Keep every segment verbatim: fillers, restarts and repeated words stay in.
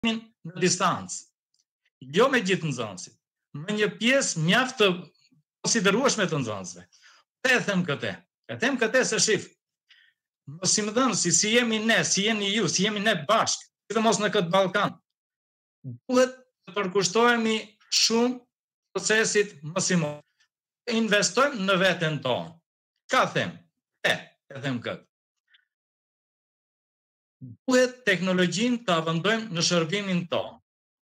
në distancë. Jo me gjithë nxënësit, me një pjesë mjaft të konsiderueshme të nxënësve. Te e them këtë. E them këtë se shif, mësimdhënësi, si jemi ne, si jeni ju, si jemi ne bashkë, sidomos në këtë Ballkan, duhet të përkushtohemi shumë procesit mësimor. Investojmë në veten tonë. Ka them, e, e them këtë. Duhet teknologjinë të avëndojmë në shërbimin tonë.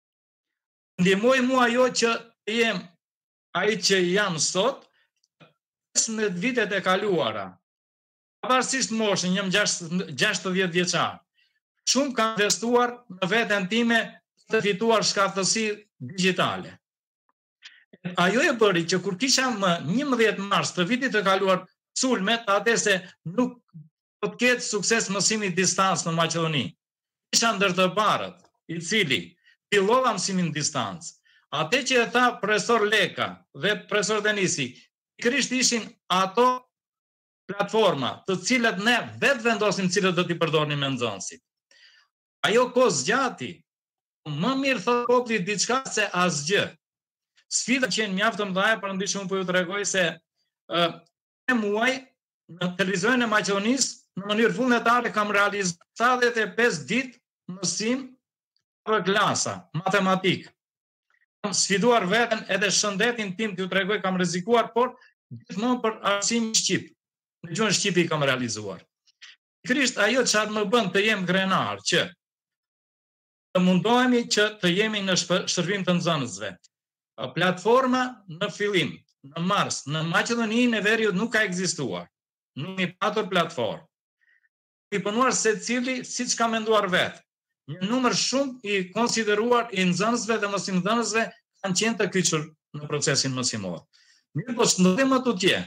Ndihmoj mua ajo që jem ai që jam sot, pesëmbëdhjetë vitet e kaluara. Pavarësisht moshën, jam gjashtëdhjetë vjeçar. Shumë kam investuar në veten time të fituar shkathësi digjitale. Ajo e bëri që kur kisha më njëmbëdhjetë mars të vitit të kaluar sulmet, atë se nuk do të ketë sukses mësimi distancë në Maqedoni. Isha ndër të parët, i cili fillova mësimin distancë. Atë që e tha profesor Leka dhe profesor Denisi, pikërisht ishin ato platforma të cilat ne vetë vendosim cilët do t'i përdornim me nxënësit. Ajo kohë zgjati, më mirë thotë populli diçka se asgjë. Sfida që janë mjaft të mëdha, për ndryshe unë po ju tregoj se e muaj në televizionin e Maqedonisë në mënyrë vullnetare kam realizuar tetëdhjetë e pesë ditë mësim për klasa, matematik. Kam sfiduar veten edhe shëndetin tim, t'ju tregoj, kam rrezikuar, por gjithmonë për arsimin shqip. Në gjuhën shqipe i kam realizuar. Pikërisht ajo çfarë më bën të jem krenar, që të mundohemi që të jemi në shërbim të nxënësve. Platforma në fillim, në mars, në Maqedoninë e Veriut nuk ka ekzistuar. Nuk mi patur platformë. I punuar secili siç ka menduar vetë. Një numër shumë i konsideruar i nxënësve dhe mësimdhënësve kanë qenë të kyçur në procesin mësimor. Mirë po ç'ndodhi më tutje.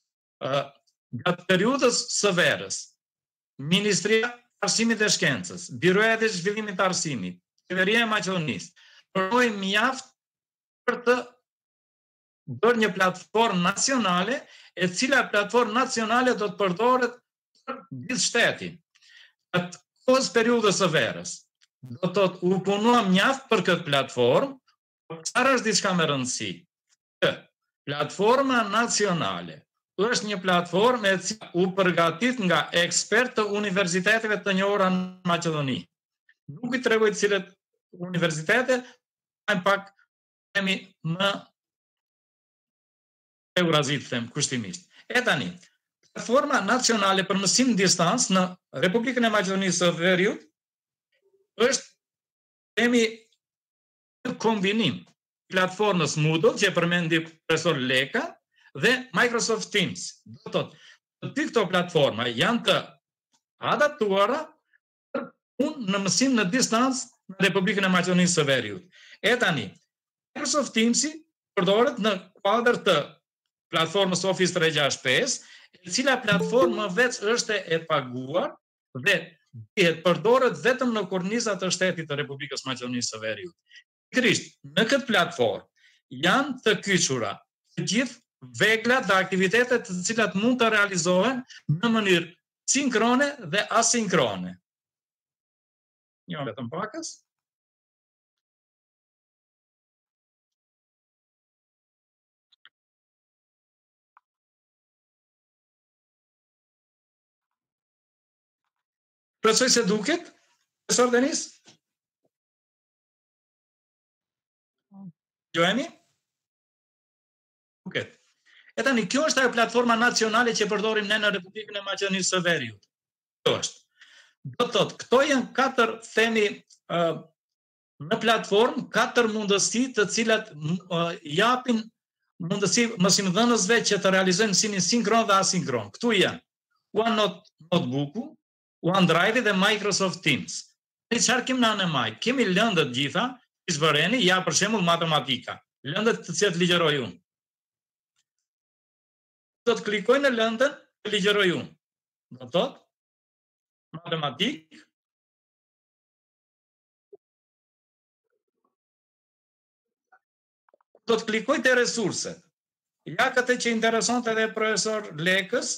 Gjatë periudhës së verës, Ministria e Arsimit dhe Shkencës, Biroja e Zhvillimit të Arsimit, Qeveria e Maqedonisë, përvojnë mjaft për të bërë një platformë nacionale, e cila platformë nacionale do të përdoret për gjithë shtetin. Atë kohës periudhës së verës, do të thotë u punuam mjaft për këtë platformë, por çfarë është diçka me rëndësi? Që platforma nacionale është një platformë e cila u përgatit nga ekspertë të universiteteve të njohura në Maqedoni. Nuk i tregoj cilët universitete, janë pak themi më eurazit, them kushtimisht. E tani, platforma nacionale për mësim distancë në Republikën e Maqedonisë së Veriut është themi një kombinim platformës Moodle, që e përmendi profesor Leka, dhe Microsoft Teams. Do të thotë, të dy këto platforma janë të adaptuara për punë në mësim në distancë në Republikën e Maqedonisë së Veriut. E tani, Microsoft Teams përdoret në kuadër të platformës Office tre gjashtëdhjetë e pesë, e cila platformë vetë është e paguar dhe dihet përdoret vetëm në kornizat të shtetit të Republikës Maqedonisë së Veriut. Pikërisht, në këtë platformë janë të kyçura të gjithë veglat dhe aktivitetet të cilat mund të realizohen në mënyrë sinkrone dhe asinkrone. Jo vetëm pakës. Besoj se duket, profesor Denis? Gjojemi? Duket. E tani, kjo është ajo platforma nacionale që përdorim ne në Republikën e Maqedonisë së Veriut. Kjo është. Do të thotë, këto janë katër themi uh, në platformë, katër mundësi të cilat uh, japin mundësi mësimdhënësve që të realizojnë mësimin sinkron dhe asinkron. Këtu janë OneNote notebooku, OneDrive dhe Microsoft Teams. Ne çfarë kemi në anë e majtë? Kemi lëndët gjitha, që zbëreni, ja për shembull matematika. Lëndët të cilat ligjeroj unë. Do të klikoj në lëndën që ligjeroj unë. Do të thotë matematik. Do të klikoj të resurset. Ja këtë që interesant edhe profesor Lekës.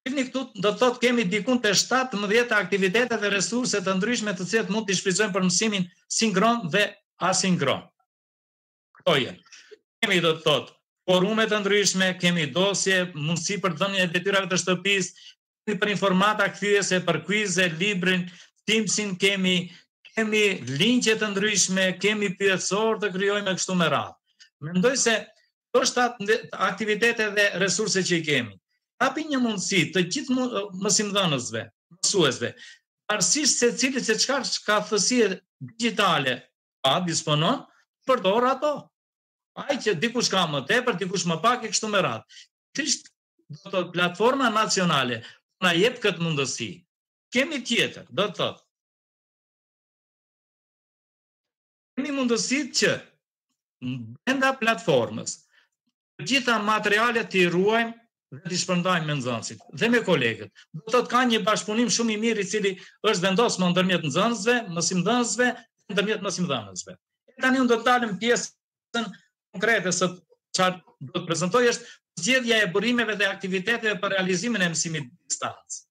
Shihni këtu, do të thotë kemi dikun të shtatëmbëdhjetë aktivitete dhe resurse të ndryshme të cilat mund t'i shfrytëzojmë për mësimin sinkron dhe asinkron. Këto janë. Kemi, do të thotë, forume të ndryshme, kemi dosje, mundësi për dhënien e detyrave të shtëpisë, kemi për informata kthyese, për kuize, librin, Teamsin, kemi kemi linkje të ndryshme, kemi pyetësor të krijojmë kështu me radhë. Mendoj se këto shtatë aktivitete dhe resurse që i kemi hapi një mundësi të gjithë mësimdhënësve, mësuesve, pavarësisht se cili se çka ka thësie digjitale pa disponon, përdor ato. Ai që dikush ka më tepër, dikush më pak e kështu me radhë. Thjesht do të thotë platforma nacionale na jep këtë mundësi. Kemi tjetër, do të thotë. Kemi mundësitë që brenda platformës të gjitha materialet të ruajmë dhe t'i shpërndajmë me nxënësit dhe me kolegët. Do të thotë ka një bashkëpunim shumë i mirë i cili është vendosur ndërmjet nxënësve, mësimdhënësve, ndërmjet mësimdhënësve. Tani unë do të dalëm pjesën konkrete se çfarë do të prezantoj është zgjedhja e burimeve dhe aktiviteteve për realizimin e mësimit distancë.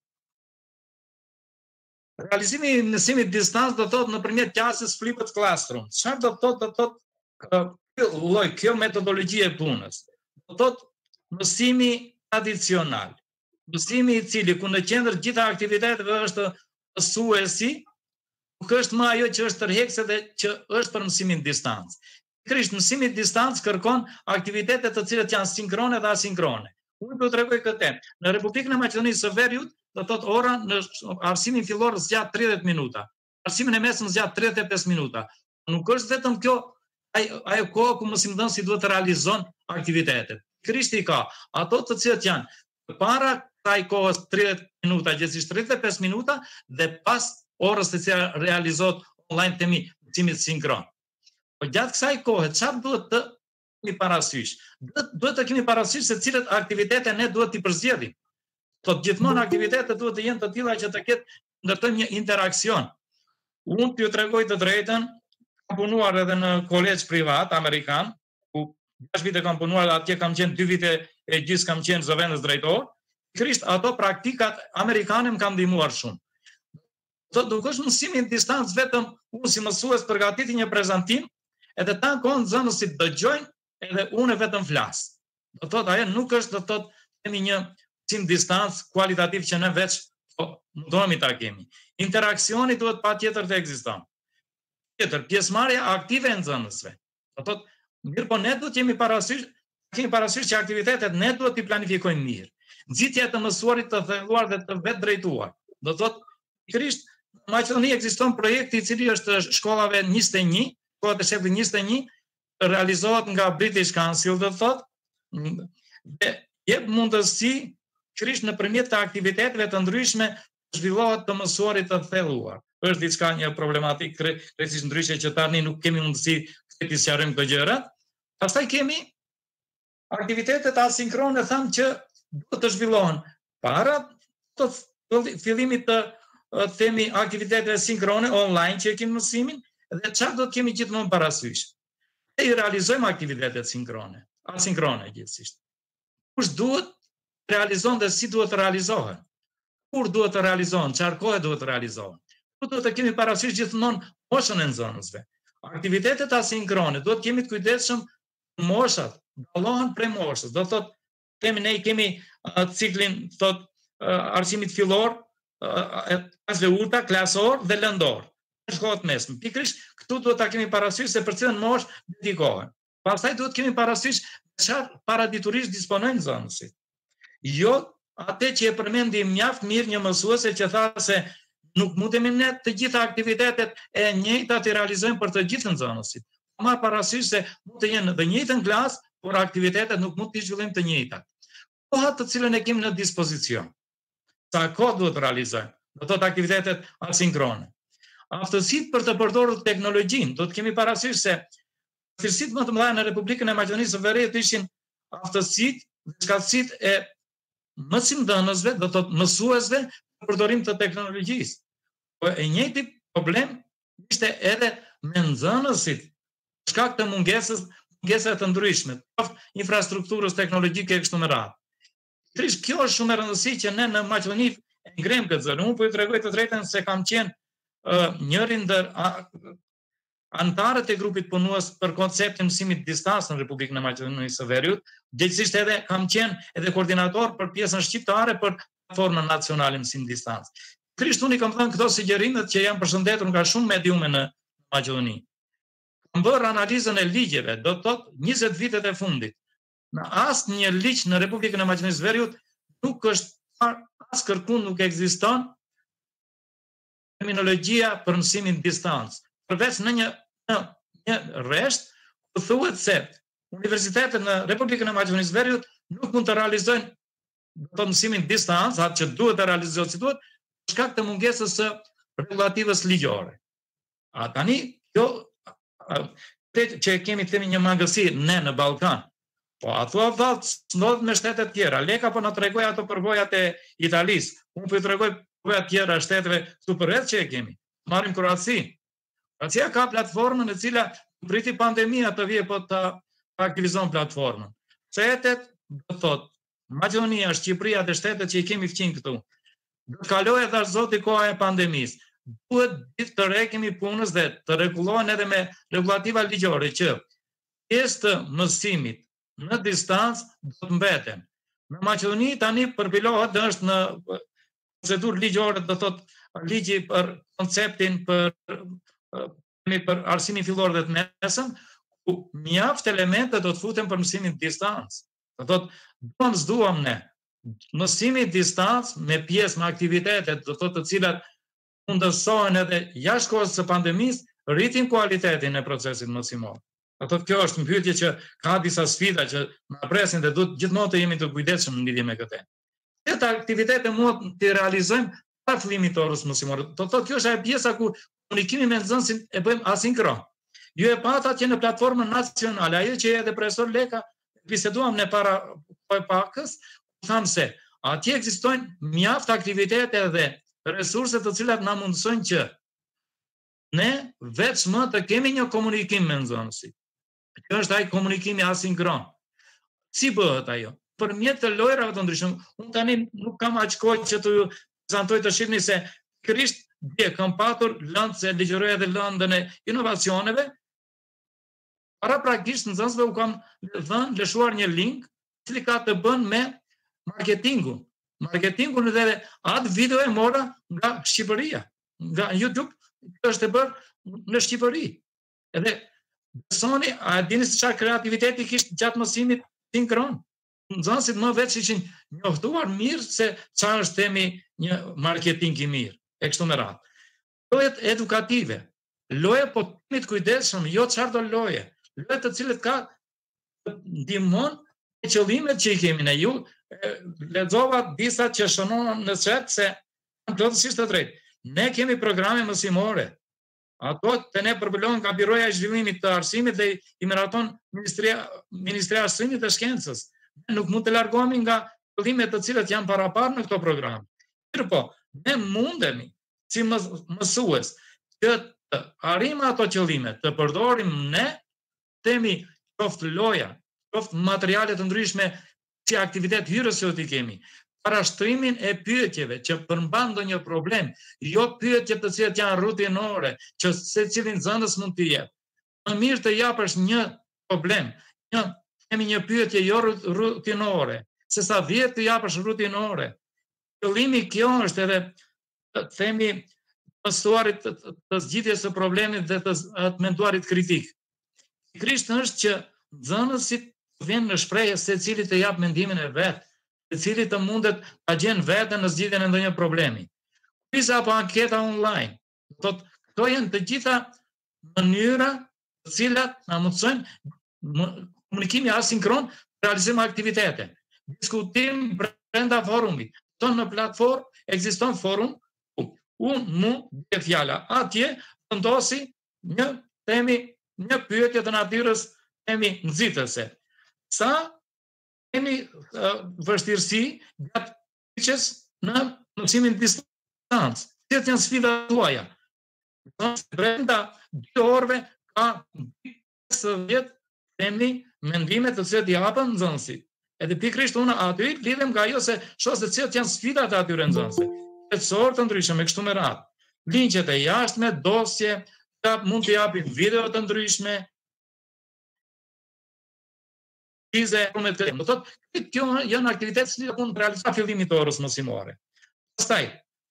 Realizimi i mësimit distancë do të thotë nëpërmjet qasjes flipped classroom. Çfarë do të thotë? Do të thotë kjo lloj, kjo metodologji e punës. Do të thotë mësimi tradicional. Mësimi i cili ku në qendër gjitha aktiviteteve është mësuesi, nuk është më ajo që është tërheqëse dhe që është për mësimin distancë. Pikërisht mësimi distancë kërkon aktivitete të cilat janë sinkrone dhe asinkrone. Unë do t'rregoj këtë. Në Republikën e Maqedonisë së Veriut, do thotë ora në arsimin fillor zgjat tridhjetë minuta. Arsimin e mesëm zgjat tridhjetë e pesë minuta. Nuk është vetëm kjo ajo kohë ku mësimdhënësi duhet të realizon aktivitetet. Krishti ka ato të cilat janë para kësaj kohës tridhjetë minuta, gjithsesi tridhjetë e pesë minuta dhe pas orës të cila realizohet online temi mësimit sinkron. Po gjatë kësaj kohe çfarë duhet të kemi parasysh? Duhet të kemi parasysh se cilat aktivitete ne duhet t'i përzgjedhim. Po gjithmonë aktivitetet duhet të jenë të tilla që të ketë ndërtojmë një interaksion. Unë t'ju tregoj të drejtën, kam punuar edhe në kolegj privat amerikan, ku gjashtë vite kam punuar, atje kam qenë dy vite e gjysmë kam qenë zëvendës drejtor. Krisht ato praktikat amerikane më kanë ndihmuar shumë. Do nuk është mësimi në distancë vetëm unë si mësues përgatiti një prezantim, edhe ta kohë nxënësit dëgjojnë, edhe unë vetëm flas. Do thotë ajo nuk është do thotë kemi një mësim distancë kualitativ që ne veç mundohemi ta kemi. Interaksioni duhet patjetër të ekziston. Tjetër, pjesëmarrja aktive e nxënësve. Do thotë, mirë po ne duhet jemi parasysh, kemi parasysh që aktivitetet ne duhet t'i planifikojmë mirë. Nxitja e të mësuarit të thelluar dhe të vetë drejtuar. Do thotë, pikërisht në Maqedoni ekziston projekti i cili është shkollave njëzet e një, shkollat e shefit njëzet e një, realizohet nga British Council, do thotë, dhe jep mundësi pikërisht nëpërmjet të aktiviteteve të ndryshme zhvillohet të mësuarit të thelluar. Është diçka një problematik krejtësisht ndryshe që tani nuk kemi mundësi të sqarojmë këto gjëra. Pastaj kemi aktivitetet asinkrone, thamë që duhet të zhvillohen para të fillimit të themi aktiviteteve sinkrone online që e kemi mësimin dhe çfarë do të kemi gjithmonë parasysh. Ne i realizojmë aktivitetet sinkrone, asinkrone gjithsesi. Kush duhet realizon dhe si duhet të realizohen? Kur duhet të realizohen? Çfarë kohë duhet të realizohen? Duhet të kemi parasysh gjithmonë moshën e nxënësve. Aktivitetet asinkrone duhet kemi të kujdesshëm moshat, dallohen prej moshës. Do thotë kemi ne kemi uh, ciklin thot uh, arsimit fillor, uh, klasëve ulta, klasor dhe lëndor. Shkollat mesme. Pikërisht këtu duhet ta kemi parasysh se për cilën moshë dedikohen. Pastaj duhet kemi parasysh çfarë paraditurisht disponojnë nxënësit. Jo atë që e përmendi mjaft mirë një mësuese që tha se nuk mundemi ne të gjitha aktivitetet e njëjta të realizojmë për të gjithë nxënësit. Marr parasysh se mund të jenë në të njëjtën klasë, por aktivitetet nuk mund të zhvillojmë të njëjtat. Koha të cilën e kemi në dispozicion. Sa kohë duhet të realizojmë? Do të thotë aktivitetet asinkrone. Aftësitë për të përdorur teknologjinë, do të kemi parasysh se aftësitë më të mëdha në Republikën e Maqedonisë së Veriut ishin aftësitë dhe shkallësitë e mësimdhënësve, do të thotë mësuesve për përdorim të teknologjisë. Po e njëjti problem ishte edhe me nxënësit, shkak të mungesës, mungesave të ndryshme, qoftë infrastrukturës teknologjike e kështu me radhë. Trish, kjo është shumë e rëndësishme që ne në Maqedoni e ngrem këtë zë. Unë po ju tregoj të drejtën se kam qenë uh, njëri ndër antarët e grupit punues për konceptin mësimit distancë në Republikën e Maqedonisë së Veriut. Gjithsesi edhe kam qenë edhe koordinator për pjesën shqiptare për platformën nacionale mësim distancë. Krisht, unë i kam thënë këto sugjerimet që janë përshëndetur nga shumë mediume në Maqedoni. Kam bërë analizën e ligjeve, do të thotë njëzet vitet e fundit. Në asë një ligj në Republikën e Maqedonisë së Veriut nuk është as kërkun nuk ekziston terminologjia për mësimin distancë. Përveç në një, në një rresht, ku thuhet se universitetet në Republikën e Maqedonisë së Veriut nuk mund të realizojnë të mësimin distancë, atë që duhet të realizohet si duhet, për shkak të mungesës së regulativës ligjore. A tani, kjo që kemi themi një mangësi ne në Ballkan. Po ato vallë ndodhet me shtetet tjera. Leka po na tregoj ato përvojat e Italisë. Unë po ju tregoj përvojat tjera shteteve këtu përreth që e kemi. Marrim Kroaci. Kroacia ka platformën e cila priti pandemia të vijë po të aktivizon platformën. Shtetet, do thotë, Maqedonia, Shqipëria dhe shtetet që i kemi fqin këtu. Do të kalojë edhe zoti koha e pandemisë. Duhet ditë të rekemi punës dhe të rregullohen edhe me regulativa ligjore që pjesë të mësimit në distancë do të mbeten. Në Maqedoni tani përpilohet dhe është në procedurë ligjore, do thotë ligji për konceptin për për arsimin fillor dhe të mesëm, ku mjaft elemente do të futen për mësimin distancë. Do thotë, duam s'duam ne, mësimi distancë me pjesë me aktivitetet, do thotë të cilat mundësohen edhe jashtë kohës së pandemisë, rritin kualitetin e procesit mësimor. Do thotë, kjo është një pyetje që ka disa sfida që na presin dhe duhet gjithmonë të jemi të kujdesshëm në lidhje me këtë. Këto aktivitete mund të realizojmë pa fillimit të orës mësimore. Do thotë, kjo është ajo pjesa ku komunikimi me nxënësin e bëjmë asinkron. Ju e pata që në platformën nacionale, ajo që edhe profesor Leka biseduam në para pakës, thamë se atje ekzistojnë mjaft aktivitete dhe resurse të cilat na mundësojnë që ne vetëm të kemi një komunikim me nxënësit. Kjo është ai komunikimi asinkron. Si bëhet ajo? Përmjet të lojrave të ndryshme. Unë tani nuk kam aq kohë që të ju prezantoj të shihni se Krisht dje kam patur lëndë se ligjëroja dhe lëndën e inovacioneve. Para praktikisht nxënësve u kam dhënë lëshuar një link i cili ka të bën me marketingun. Marketingun dhe atë video e mora nga Shqipëria, nga YouTube, është e bërë në Shqipëri. Edhe besoni, a dini se çfarë kreativiteti kishte gjatë mësimit sinkron? Nxënësit më vetë ishin njoftuar mirë se çfarë është themi një marketing i mirë, e kështu me radhë. Lojet edukative, loje po të kujdesshëm, jo çfarë do loje, loje të cilët ka ndihmon e qëllimet që i kemi ne. Ju lexova disa që shënohen në chat se janë plotësisht të drejtë. Ne kemi programe mësimore. Ato të ne përballohen nga Biroja e Zhvillimit të Arsimit dhe i miraton Ministria Ministria e Arsimit dhe Shkencës. Ne nuk mund të largohemi nga qëllimet të cilat janë paraparë në këto programe. Mirpo, ne mundemi si mësues që të arrijmë ato qëllime, të përdorim ne temi qoftë loja, qoftë materiale të ndryshme si aktivitet hyrës që t'i kemi, parashtrimin e pyetjeve që përmban ndonjë problem, jo pyetje të cilat janë rutinore, që secili nxënës mund t'i jep. Më mirë të japësh një problem, një kemi një pyetje jo rutinore, sesa dhjetë të japësh rutinore. Qëllimi kjo është edhe të themi mësuarit të, të, të zgjidhjes së problemit dhe të, të menduarit kritik. Krisht është që nxënësit vjen në shprehje se cili të jap mendimin e vet, se cili të mundet ta gjen veten në zgjidhjen e ndonjë problemi. Quiz apo anketa online. Do të këto janë të gjitha mënyra të cilat na mundsojnë komunikimi asinkron, realizim aktivitete. Diskutim brenda forumit. Ton në platformë ekziston forum, unë mund të fjala atje vendosi një themi një pyetje të natyrës themi nxitëse. Sa kemi uh, vështirësi gjatë pyetjes në mësimin distancë. Cilat janë sfidat tuaja? Brenda dy orëve ka pesëdhjetë themi mendime të cilat i japën nxënësit. Edhe pikërisht unë aty lidhem nga ajo se shoh se cilat janë sfidat e atyre nxënësve. Përcor të ndryshme me kështu me radhë. Linkjet e jashtme, dosje, mund të japin video të ndryshme, krize me të do thotë kjo janë aktivitete që mund të realizohen fillimit të orës mësimore. Pastaj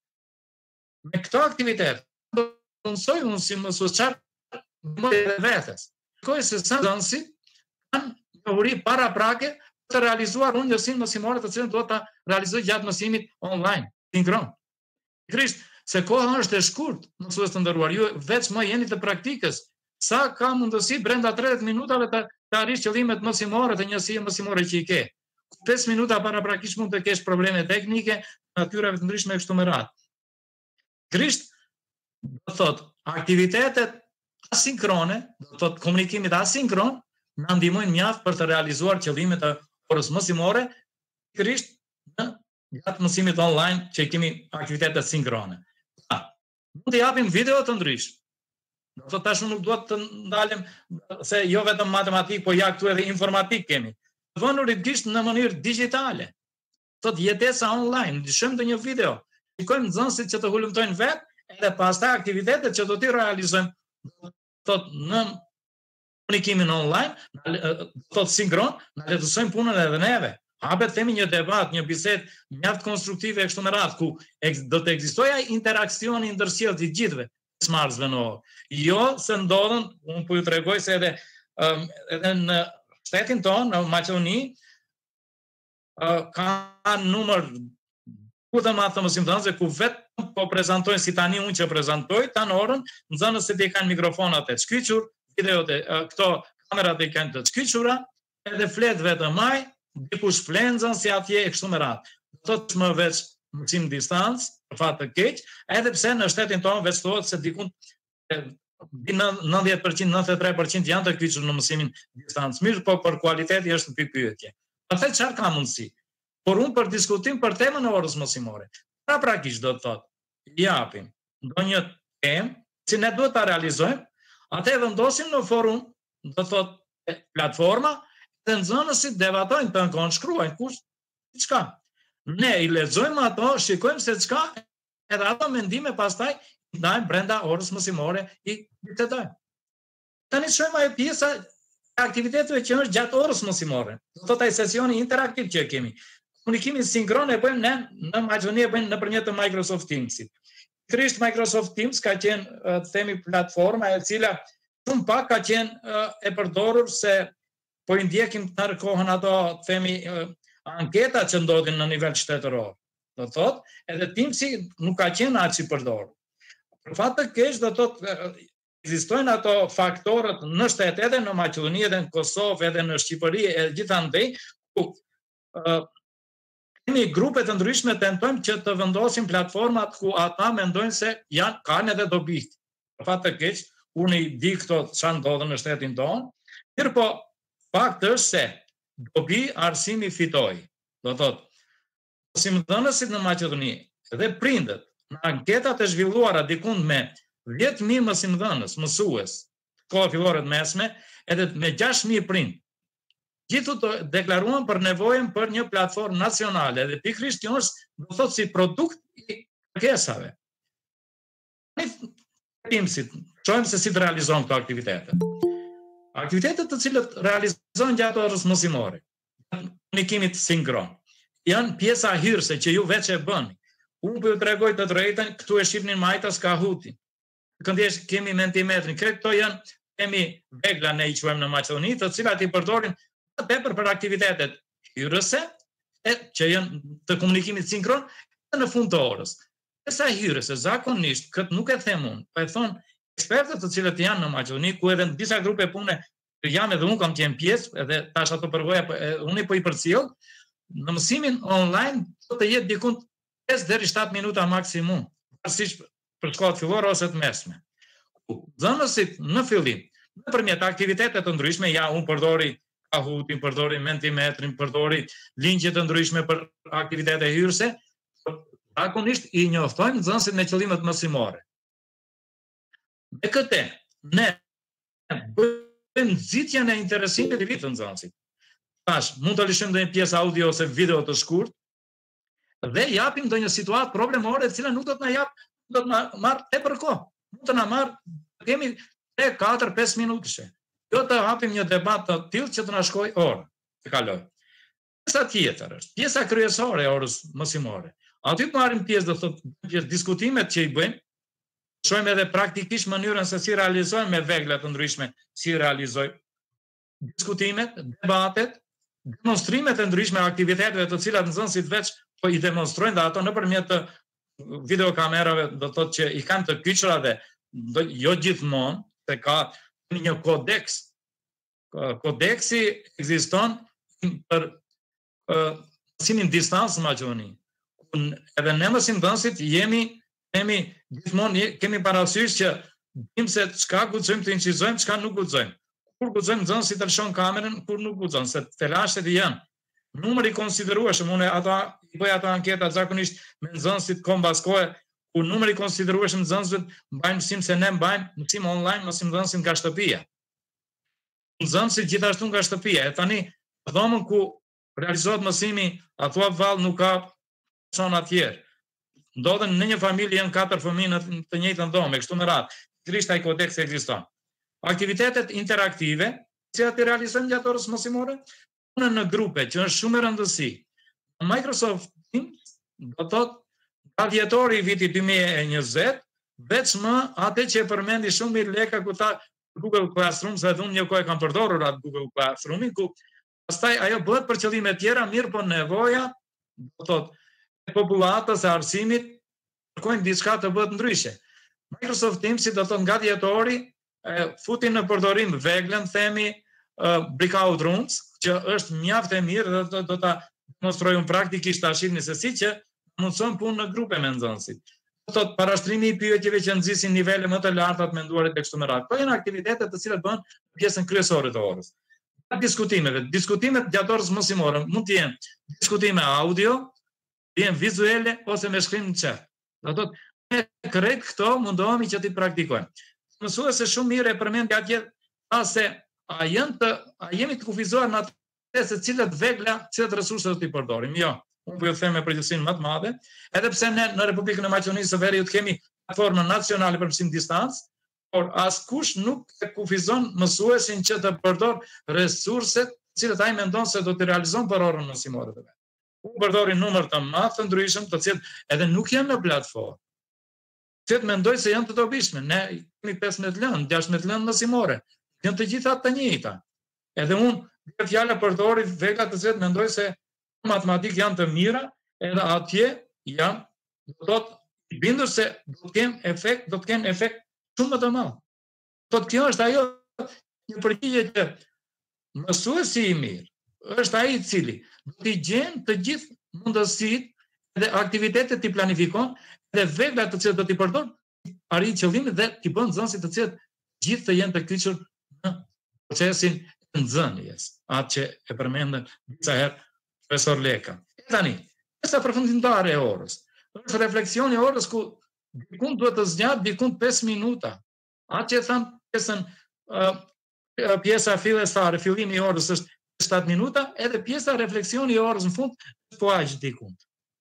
me këto aktivitet do të mësoj unë si mësues çfarë më vetes. Shikoj se sa nxënësit kanë teori paraprake të realizuar unë njësinë mësimore të cilën do ta realizoj gjatë mësimit online, sinkron. Pikërisht se koha është e shkurtë, mësues të nderuar, ju veç më jeni të praktikës. Sa ka mundësi brenda tridhjetë minutave të, të arrish qëllimet mësimore të njësije mësimore që i ke. pesë minuta paraprakisht mund të kesh probleme teknike, natyrave të ndryshme kështu me radhë. Pikërisht do thotë aktivitetet asinkrone, do thotë komunikimit asinkron, na ndihmojnë mjaft për të realizuar qëllimet e orës mësimore, pikërisht në gjatë mësimit online që kemi aktivitetet sinkrone. Pa, mund të japim video të ndryshme. Do të tash nuk duhet të ndalem se jo vetëm matematik, po ja këtu edhe informatik kemi. Vënë rigjish në mënyrë digjitale. Thot jetesa online, ndryshojmë të një video. Shikojmë nxënësit që të hulumtojnë vetë, edhe pastaj aktivitetet që do t'i realizojmë thot në komunikimin online, thot sinkron, na lehtësojmë punën edhe neve. Hapet themi një debat, një bisedë mjaft konstruktive kështu me radhë, ku do të ekzistojë interaksioni ndërsjellë të gjithëve. Smarzve në orë. Jo se ndodhen, unë po ju tregoj se edhe, um, edhe në shtetin tonë, në Maqedoni, uh, ka numër ku të matë të mësimdhënësve, ku vetë po prezentojnë si tani unë që prezentoj, ta në orën, nxënësit i kanë mikrofonat e të shkyqur, videot e uh, këto kamerat i kanë të shkyqura, edhe flet vetë maj, dikush flenzën si atje e kështu me radhë. Do të më veç mësim distancë, për fat të keq, edhe pse në shtetin tonë veç thuhet se dikun nëntëdhjetë përqind, nëntëdhjetë e tre përqind janë të kyçur në mësimin distancë. Mirë, po për kualiteti është në pikë pyetje. Pastaj çfarë ka mundësi? Por unë për diskutim për temën e orës mësimore. Pra praktikisht do të thotë, japim ndonjë temë që ne duhet ta realizojmë, atë e vendosim në forum, do të thotë platforma, dhe nxënësit debatojnë të ankon, shkruajnë kush çka. Ne i lexojmë ato, shikojmë se çka, edhe ato mendime pastaj ndajmë brenda orës mësimore i bisedojmë. Tani shohim ajo pjesa e aktiviteteve që është gjatë orës mësimore. Do thotë ai sesioni interaktiv që kemi. Komunikimin sinkron e bëjmë ne në Maqedoni e bëjmë nëpërmjet të Microsoft Teams-it. Krisht Microsoft Teams ka qenë të themi platforma e cila shumë pak ka qenë e përdorur se po i ndjekim të kohën ato të themi anketa që ndodhin në nivel shtetëror. Do thotë, edhe Teams-i nuk ka qenë aq i përdorur. Për fat të keq, do thotë, ekzistojnë ato faktorët në shtet, edhe në Maqedoni, edhe në Kosovë, edhe në Shqipëri, edhe gjithandej, ku uh, kemi grupe të ndryshme tentojmë që të vendosim platformat ku ata mendojnë se janë kanë edhe dobi. Për fat të keq, unë i di këto çfarë ndodhen në shtetin tonë, mirë po fakti është se dobi arsimi fitoi. Do thotë, mësimdhënësit në Maqedoni dhe prindët në anketat e zhvilluara dikund me dhjetë mijë mësimdhënës, mësues, kohë fillore të mesme, edhe me gjashtë mijë prind. Gjithu të deklaruan për nevojën për një platformë nacionale, dhe pikërisht kjo është, do thotë, si produkt i kërkesave. Ne Teams-it, shohim se si të realizohen këto aktivitete. Aktivitetet të cilët realizohen gjatë orës mësimore, komunikimit sinkron, janë pjesa hyrëse që ju veç e bëni. Unë për ju tregoj të drejtën, këtu e shqipnin majtas ka hutin. Këndjesh kemi mentimetrin, këto janë, kemi vegla ne i quajmë në Maqedoni, të cilat i përdorin të tepër për aktivitetet hyrëse, e, që janë të komunikimit sinkron, dhe në fund të orës. Pjesa hyrëse, zakonisht, këtë nuk e them unë, pa e thonë ekspertët të cilët janë në Maqedoni, ku edhe në disa grupe pune jam edhe unë kam qenë pjesë, edhe tash ato përvoja, unë i po i përcjell, në mësimin online do të jetë dikund pesë deri shtatë minuta maksimum, pavarësisht për shkollat fillore ose të mesme. Nxënësit në fillim, nëpërmjet aktivitete të ndryshme, ja unë përdori Kahutin, përdori Mentimetrin, përdori linkje të ndryshme për aktivitete hyrëse, zakonisht i njoftojmë nxënësit me qëllimet mësimore. Me këtë, ne bëjmë nxitjen e interesimit të vitë nxënësit. tash, mund të lëshojmë ndonjë pjesë audio ose video të shkurt dhe japim ndonjë situatë problemore e cila nuk do të na jap, do të na marr tepër kohë. Mund të na marr, kemi tre, katër, pesë minutëshe. Jo të hapim një debat të tillë që të na shkojë orë, të kaloj. Pjesa tjetër është, pjesa kryesore e orës mësimore. Aty të marrim pjesë, do thotë, pjesë diskutimet që i bëjmë, shohim edhe praktikisht mënyrën se si realizojmë me vegla të ndryshme, si realizojmë diskutimet, debatet, demonstrimet e ndryshme, aktiviteteve të cilat nxënësit veç po i demonstrojnë dhe ato nëpërmjet të videokamerave, do thotë që i kanë të kyçura dhe jo gjithmonë, se ka një kodeks. Kodeksi ekziston për mësimin distancë maqoni. Edhe ne mësimdhënësit jemi kemi gjithmonë kemi parasysh që dim se çka guxojmë të incizojmë, çka nuk guxojmë. Kur guxojmë nxënësi të lëshon kamerën, kur nuk guxon, se telashtet janë. Numri i konsiderueshëm, unë ata i bëj ato anketa zakonisht me nxënësit kohë mbas kohe, ku numri i konsiderueshëm nxënësve mbajnë mësim se ne mbajmë mësim online, mësimdhënësin nga shtëpia. Nxënësit gjithashtu nga shtëpia. E tani dhomën ku realizohet mësimi, atua vallë nuk ka persona tjerë. Ndodhen në një familje janë katër fëmijë në të njëjtën dhomë, kështu me radhë. Sigurisht ai kodeks ekziston. Aktivitetet interaktive, cilat i realizojmë gjatë orës mësimore, punën në grupe, që është shumë e rëndësishme. Microsoft Teams do thotë nga dhjetori i vitit dy mijë e njëzet, veç më atë që e përmendi shumë mirë Leka ku ta Google Classroom, se edhe unë një kohë kam përdorur atë Google Classroomin, ku pastaj ajo bëhet për qëllime tjera, mirë po nevoja, do thotë, e popullatës e arsimit kërkojnë diçka të bëhet ndryshe. Microsoft Teams do thotë nga dhjetori futin në përdorim veglën, themi breakout rooms, që është mjaft e mirë dhe do, do ta demonstrojmë praktikisht ta shihni se si që mundson punë në grupe me nxënësit. Do thotë parashtrimi i pyetjeve që nxisin nivele më të larta të menduarit tek kështu me radhë. Këto janë aktivitetet të cilat bëhen pjesën kryesore të orës. Diskutimeve, diskutimet gjatë orës mësimore mund të jenë diskutime audio, të jenë vizuele ose me shkrim në chat. Do thotë ne krejt këto mundohemi që ti praktikojmë. Mësuese shumë mirë e përmendi atje se a janë të a jemi të kufizuar në atë se cilat vegla, cilat resurse do t'i përdorim. Jo, unë po ju them me përgjegjësinë më të madhe, edhe pse ne në Republikën e Maqedonisë së Veriut kemi platformën nacionale për mësim distancë, por askush nuk e kufizon mësuesin që të përdor resurset të cilat ai mendon se do t'i realizon për orën mësimore të vet. Unë përdori numër të madh të ndryshëm, të cilat edhe nuk janë në platformë. Që mendoj se janë të dobishme. Ne kemi pesëmbëdhjetë lëndë, gjashtëmbëdhjetë lëndë mësimore. Janë të gjitha të njëjta. Edhe unë dhe fjala përdori vegla të cilat mendoj se matematik janë të mira, edhe atje janë, do të thotë bindur se do të kenë efekt, do të kenë efekt shumë më të madh. Do të kjo është ajo një përgjigje që mësuesi i mirë është ai i cili do t'i gjen të gjithë mundësitë dhe aktivitetet t'i planifikon dhe veglat të cilat do t'i përdor, arrit qëllimin dhe t'i bën nxënësit të cilët gjithë të jenë të kyçur në procesin e nxënjes, atë që e përmendën disa herë profesor Leka. E tani, pjesa përfundimtare e orës, është refleksioni i orës ku dikun duhet të zgjat dikun pesë minuta. Atë që tham pjesën uh, pjesa fillestare, fillimi i orës është shtatë minuta, edhe pjesa refleksioni i orës në fund po aq dikun.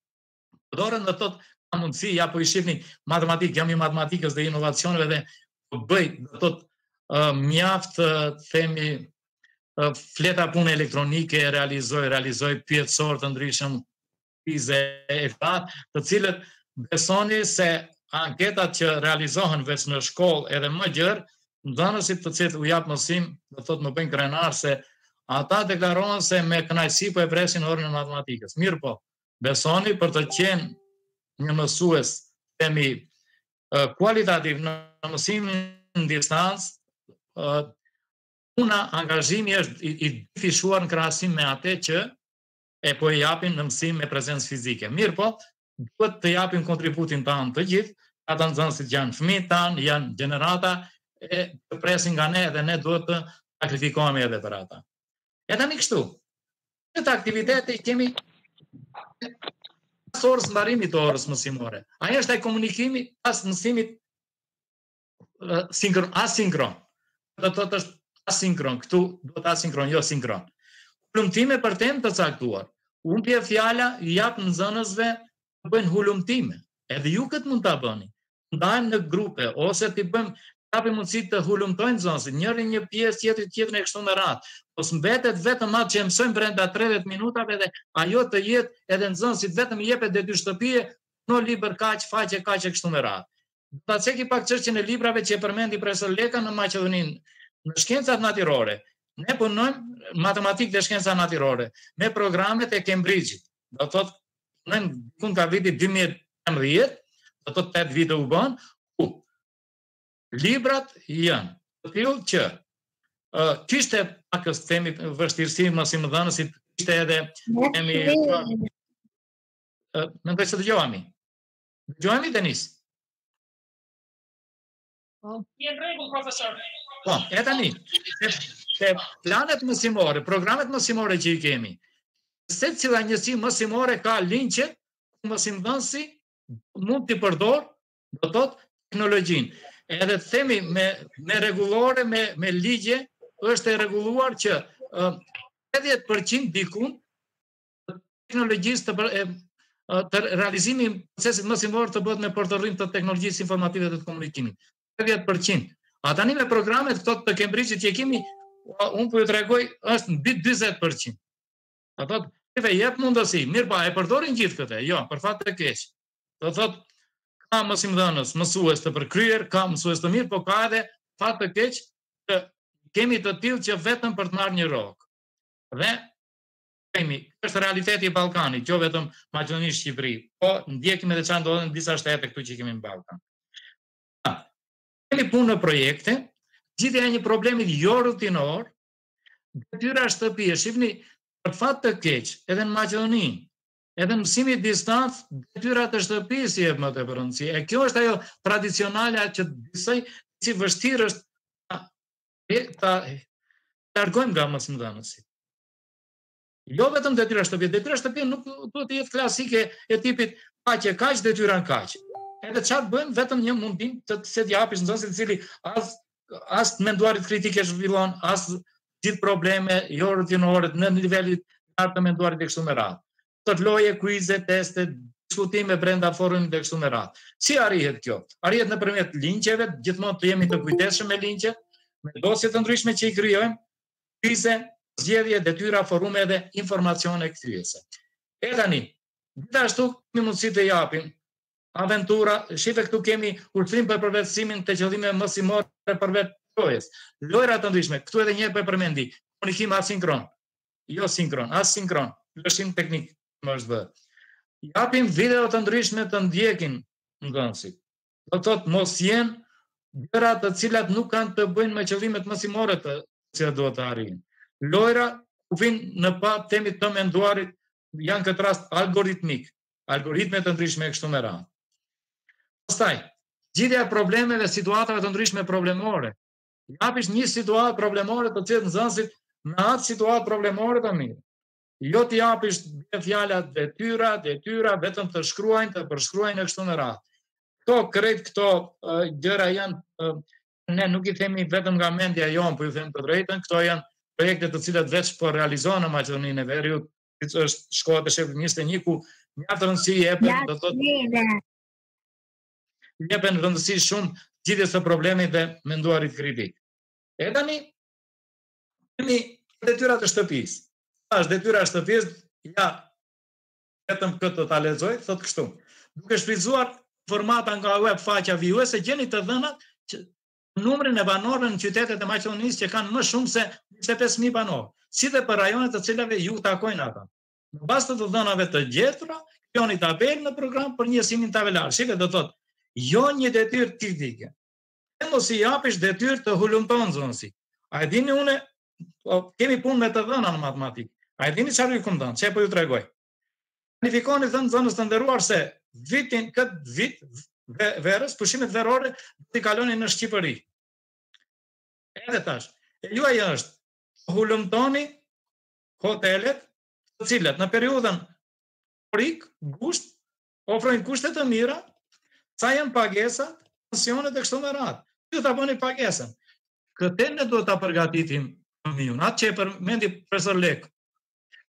Dorën do thotë ka mundësi, ja po i shihni matematik, jam i matematikës dhe inovacioneve dhe po bëj, do thotë uh, mjaft uh, themi uh, fleta punë elektronike, realizoj, realizoj pyetësor të ndryshëm, fize e fat, të cilët besoni se anketat që realizohen veç në shkollë edhe më gjerë, nxënësit të cilët u jap mësim, do thotë më bëjnë krenar se ata deklarohen se me kënaqësi po e presin orën e matematikës. Mirë po, besoni për të qenë një mësues themi kualitativ në mësimin në distancë, puna angazhimi është i, i fishuar në krahasim me atë që e po e japin në mësim me prezencë fizike. Mirë po, duhet të japim kontributin tanë të gjithë, ata nxënësit janë fëmijët tanë, janë gjenerata e të presin nga ne dhe ne duhet të sakrifikohemi edhe për ata. E tani kështu, këtë aktivitete kemi pas orës mbarimit të orës mësimore. Ajo është ai komunikimi pas mësimit uh, sinkron, asinkron. Do të thotë është asinkron, këtu do të asinkron, jo sinkron. hulumtime për temë të caktuar. Humbje fjala i jap nxënësve të bëjnë hulumtime. Edhe ju këtë mund ta bëni. Ndajmë në grupe ose ti bëjmë japim mundësi të hulumtojnë nxënësit, njëri një pjesë, tjetri tjetrën e kështu me radhë. Ose mbetet vetëm atë që mësojmë brenda tridhjetë minutave dhe ajo të jetë edhe nxënësit vetëm i jepet detyrë shtëpie, në libër kaq, faqe kaq e kështu me radhë. Ta ceki pak çështjen e librave që e përmendi profesor Leka në Maqedoninë, në shkencat natyrore. Ne punojmë matematikë dhe shkenca natyrore me programet e Cambridge-it. Do thotë punojmë diku nga viti dy mijë e temdhjetë, do thotë tetë vite u bën, ku librat janë të tillë që uh, kishte pak themi vështirësi mos i mëdhënësit, kishte edhe themi uh, mendoj se dëgjohemi. Dëgjohemi Denis? Po, je në rregull, profesor. Po, e tani, te planet mësimore, programet mësimore që i kemi, se cila njësi mësimore ka linqe, mësimdhënësi mund t'i përdor, do thotë teknologjinë. Edhe themi me, me rregullore, me, me ligje, është e rregulluar që uh, tetëdhjetë përqind dikun teknologjisë të, e, të realizimi procesit mësimor të bëhet me përdorrim të teknologjisë informative dhe të komunikimit. tetëdhjetë përqind. A tani me programet këto të Cambridge-it që kemi, unë po ju tregoj, është mbi dyzet përqind. Do thotë, e jep mundësi, mirë pa, e përdorin gjithë këtë, jo, për fat të keq. Do thotë, ka mësimdhënës, mësues të përkryer, ka mësues të mirë, po ka edhe fat të keq të kemi të tillë që vetëm për të marrë një rrogë. Dhe kemi, është realiteti i Ballkanit, jo vetëm Maqedoni, Shqipëri, po ndjekim edhe çfarë ndodhen në disa shtete këtu që kemi në Ballkan. Kemi punë në projekte, gjithë e një problemi jo rutinor, detyra shtëpie, shifni, për fat të keq, edhe në Maqedoni, edhe mësimi distancë, detyra të shtëpisë jep më të rëndësi. E kjo është ajo tradicionale që disoj si vështirë është ta largojmë nga mësimdhënësit. Jo vetëm detyra shtëpie, detyra shtëpie nuk duhet të jetë klasike e tipit kaq e kaq, detyra kaq. Edhe çfarë bëjmë vetëm një mundim të se t'i japish nxënësit i cili as as menduarit kritike zhvillon, as gjithë probleme jo rutinore në nivelit lartë të menduarit e kështu me radhë. Të loje, kuize, teste, diskutime brenda forumit e kështu me radhë. Si arrihet kjo? Arrihet nëpërmjet linqeve, gjithmonë të jemi të kujdesshëm me linqet, me dosje të ndryshme që i krijojmë, kuize, zgjedhje, detyra, forume dhe informacione kthjese. E tani, gjithashtu kemi mundësi të japim aventura, shife këtu kemi udhëtim për përvetësimin të qëllimeve mësimore për vetë lojra të ndryshme, këtu edhe një herë përmendi, komunikim asinkron, jo sinkron, asinkron, lëshim teknik më është bë. Japim video të ndryshme të ndjekin nxënësit. Do thotë mos jenë gjëra të cilat nuk kanë të bëjnë me qëllimet mësimore të cilat duhet të arrijnë. Lojra u vinë në pa temit të menduarit janë këtë rast algoritmik, algoritme të ndryshme e kështu me radhë. Pastaj, gjithja e problemeve, situatave të ndryshme problemore. Japish një situatë problemore të cilët nxënësit në atë situatë problemore të mirë. Jo t'i japish fjalat detyra, detyra, vetëm të shkruajnë, të përshkruajnë e kështu me radhë. Këto krejt këto uh, gjëra janë, uh, ne nuk i themi vetëm nga mendja jonë, po ju them të drejtën, këto janë projekte të cilat veç po realizohen në Maqedoninë e Veriut, që është shkolla e shefit njëzet e një ku mjaft rëndësi jepen, do thotë jepen rëndësi shumë gjithjes së problemit dhe menduarit kritik. E tani kemi detyrat e shtëpisë. Është detyra e shtëpisë, ja vetëm këtë ta lexoj, thotë kështu. Duke shfrytzuar formata nga web faqja vijuese, gjeni të dhënat që numrin e banorëve në qytetet e Maqedonisë që kanë më shumë se njëzet e pesë mijë banorë, si dhe për rajonet të cilave ju takojnë ata. Në bazë të dhënave të gjetura, krijoni tabelë në program për njësimin tabelar. Shikë do thotë, jo një detyrë tipike. E mos i japish detyrë të hulumton nxënësit. A e dini une, kemi punë me të dhëna në matematikë. A e dini çfarë ju kam dhënë? Çe po ju tregoj. Planifikoni thënë nxënës të nderuar se vitin këtë vit verës, pushimet verore t'i kaloni në Shqipëri. Edhe tash, e juaj është hulumtoni hotelet të cilat në periudhën prik, gusht, ofrojnë kushte të mira, sa janë pagesat, pensionet e kështu me radhë. Ju ta bëni pagesën. Këtë ne duhet ta përgatitim fëmijën. Atë që e përmendi profesor Lek,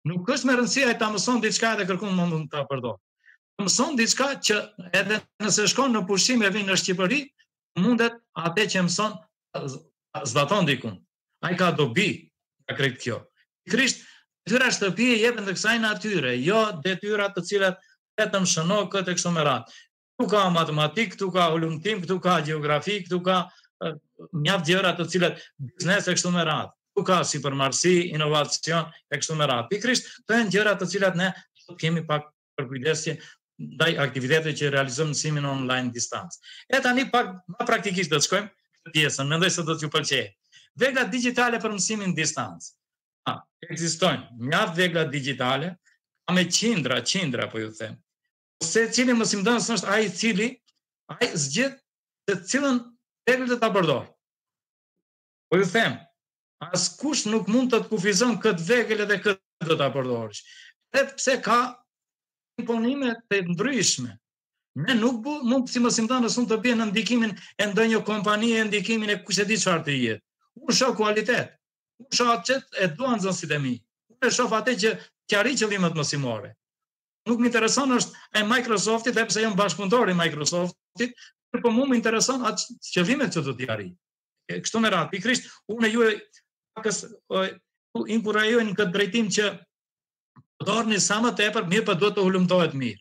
Nuk është me rëndësia e ta mëson diçka edhe kërkon më mund ta përdor. Mëson diçka që edhe nëse shkon në pushim e vin në Shqipëri, mundet atë që mëson zbaton dikun. Ai ka dobi ka krejt kjo. Pikërisht detyra shtëpie jepen të kësaj natyre, jo detyra të cilat vetëm shëno këtë kështu me radhë. Këtu ka matematik, këtu ka ulumtim, këtu ka gjeografi, këtu ka mjaft gjëra të cilat biznes e kështu me radhë. Këtu ka sipërmarrësi, inovacion e kështu me radhë. Pikërisht këto janë gjëra të cilat ne kemi pak përkujdesje ndaj aktiviteteve që realizojmë mësimin online distancë. E tani pak më praktikisht do të shkojmë këtë pjesën, mendoj se do t'ju pëlqejë. Veglat digjitale për mësimin distancë. Ah, ekzistojnë mjaft vegla digjitale, ka me qindra, qindra po ju them. Se cili mësimdhënës është ai i cili ai zgjedh se cilën vegël të ta përdor. Po ju them, askush nuk mund të të kufizon këtë vegël edhe këtë do ta përdorësh. Edhe pse ka imponime të ndryshme. Ne nuk bu, mund si mësimdhënës unë të bie në ndikimin e ndonjë kompanie, ndikimin e kush e di çfarë të jetë. Unë shoh kualitet. Unë shoh atë që e duan nxënësit e mi. Unë shoh atë që të arrijë qëllimet mësimore. Nuk më intereson është e Microsoftit, edhe pse jam bashkëpunëtor i Microsoftit, por mua më intereson atë qëllimet që do t'i arrijë. Kështu me radhë, pikërisht unë ju pakës inkurajoj në këtë drejtim që përdorni sa më tepër, mirë po duhet të hulumtohet mirë.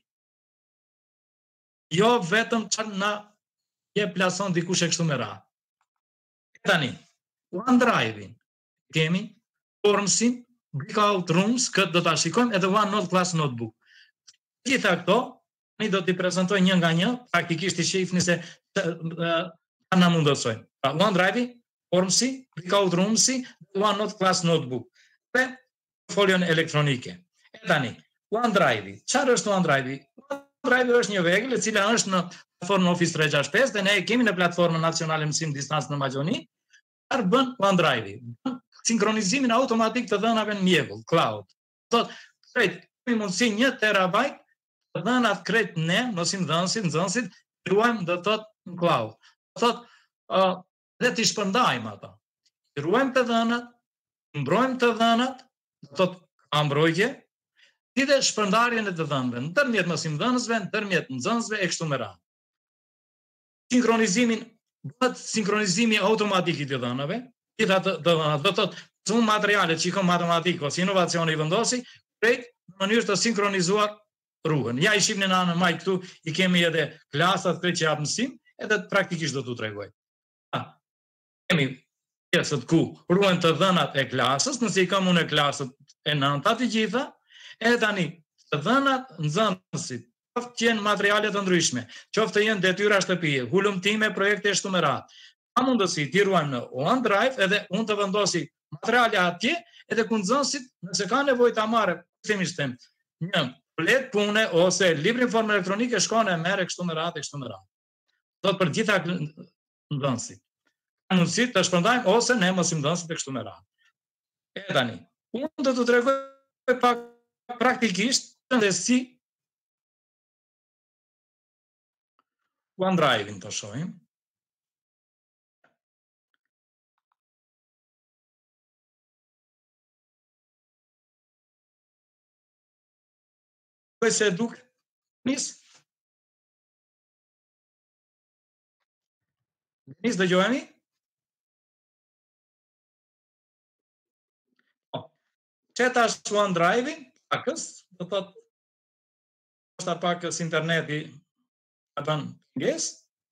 Jo vetëm çfarë na jep plason dikush e kështu me radhë. Tani, OneDrive-in kemi, Formsin, Breakout Rooms, këtë do ta shikojmë, edhe OneNote Class Notebook. Gjitha këto, ne do t'i prezantoj një nga një, praktikisht i shihni se ta na mundosojnë. Pra, OneDrive, Formsi, Breakout Roomsi, OneNote Class Notebook dhe folion elektronike. E tani, OneDrive, çfarë është OneDrive? OneDrive është një vegël e cila është në platformën Office treqind gjashtëdhjetë pesë dhe ne e kemi në platformën nacionale mësim distancë në Maqedoni. Çfarë bën OneDrive? Bën sinkronizimin automatik të dhënave në mjegull, cloud. Thotë, krejt, kemi mundësi një terabajt të dhënat krejt ne, mësimdhënësit, nxënësit, ruajmë do thotë në cloud. Do thotë, uh, dhe t'i shpërndajmë ata. I ruajmë të dhënat, mbrojmë të dhënat, do thotë ka mbrojtje, dhe shpërndarjen e të dhënave, ndërmjet mësimdhënësve, ndërmjet nxënësve e kështu me radhë. Sinkronizimin bëhet sinkronizimi automatik i të dhënave, gjitha të dhënat, do thotë, shumë materialet që i kam matematik ose inovacioni i vendosi, krejt në mënyrë të sinkronizuar ruhen. Ja i shihni në anën maj këtu, i kemi edhe klasat krejt që jap mësim, edhe praktikisht do t'u tregoj. Ah, kemi pjesët ku ruhen të dhënat e klasës, nëse i kam unë e klasët e nënta të gjitha, e tani të dhënat nxënësit, qoftë që jenë materiale të ndryshme, qoftë jenë detyra shtëpie, hulumtime, projekte ashtu me radhë. Ka mundësi t'i ruajmë në OneDrive edhe unë të vendosi materiale atje, edhe ku nxënësit nëse ka nevojë ta marrë, themisht them, një plet pune ose librin në formë elektronike shkon e merr kështu me radhë, kështu me radhë. Do të për gjitha nxënësit. Ka mundësi të shpërndajmë ose ne mësimdhënësit e kështu me radhë. E tani, unë do t'u tregoj pak praktikisht dhe si OneDrive-in të shohim. Pse se duk nis? Nis dëgjojeni? Qeta është OneDrive-in, pakës, do të thotë, është pakës interneti a bën pjesë.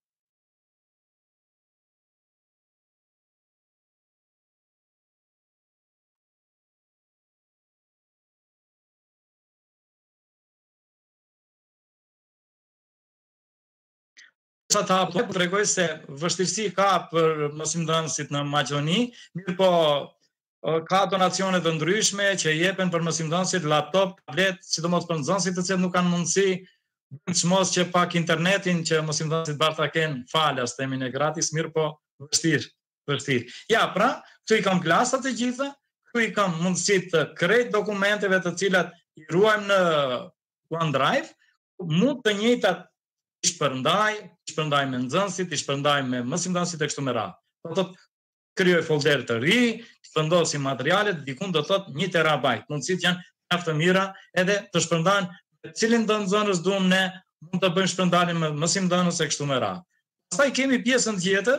Sa ta hapë, të tregoj se vështirësi ka për mësimdhënësit në Maqedoni, mirë po ka donacione të ndryshme që jepen për mësimdhënësit, laptop, tablet, sidomos për nxënësit të cilët nuk kanë mundësi, çmos që pak internetin që mësimdhënësit barta kenë falas, themin e gratis, mirë po vështirë, vështirë. Ja, pra, këtu i kam klasat të gjitha, këtu i kam mundësit të krejt dokumenteve të cilat i ruajmë në OneDrive, mund të njëjtat i shpërndaj, i shpërndaj me nxënësit, i shpërndaj me mësimdhënësit e kështu me radhë. Do thotë krijoj folder të ri, vendosim materialet, dikun do thotë një terabajt. Mundësit janë mjaft të mira edhe të shpërndajnë cilin do nxënës duam ne, mund të bëjmë shpërndarje me mësimdhënës e kështu me radhë. Pastaj kemi pjesën tjetër,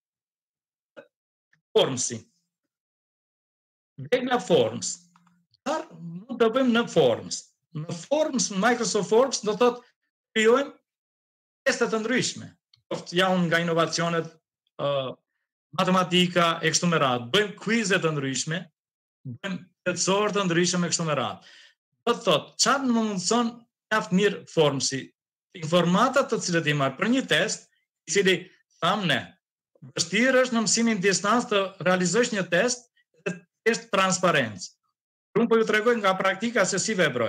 Formsi. Vegla Forms. Çfarë mund të bëjmë në Forms? Në Forms, Microsoft Forms do thotë krijojmë teste të ndryshme. Qoftë janë nga inovacionet uh, matematika e kështu me radhë. Bëjmë quize të ndryshme, bëjmë testësor të ndryshme e kështu me radhë. Do të thotë, çfarë më mundson mjaft mirë Formsi? Informatat të cilët i marr për një test, i cili thamë ne, vështirë është në mësimin distancë të realizosh një test dhe test transparencë. Unë po ju tregoj nga praktika se si veproj.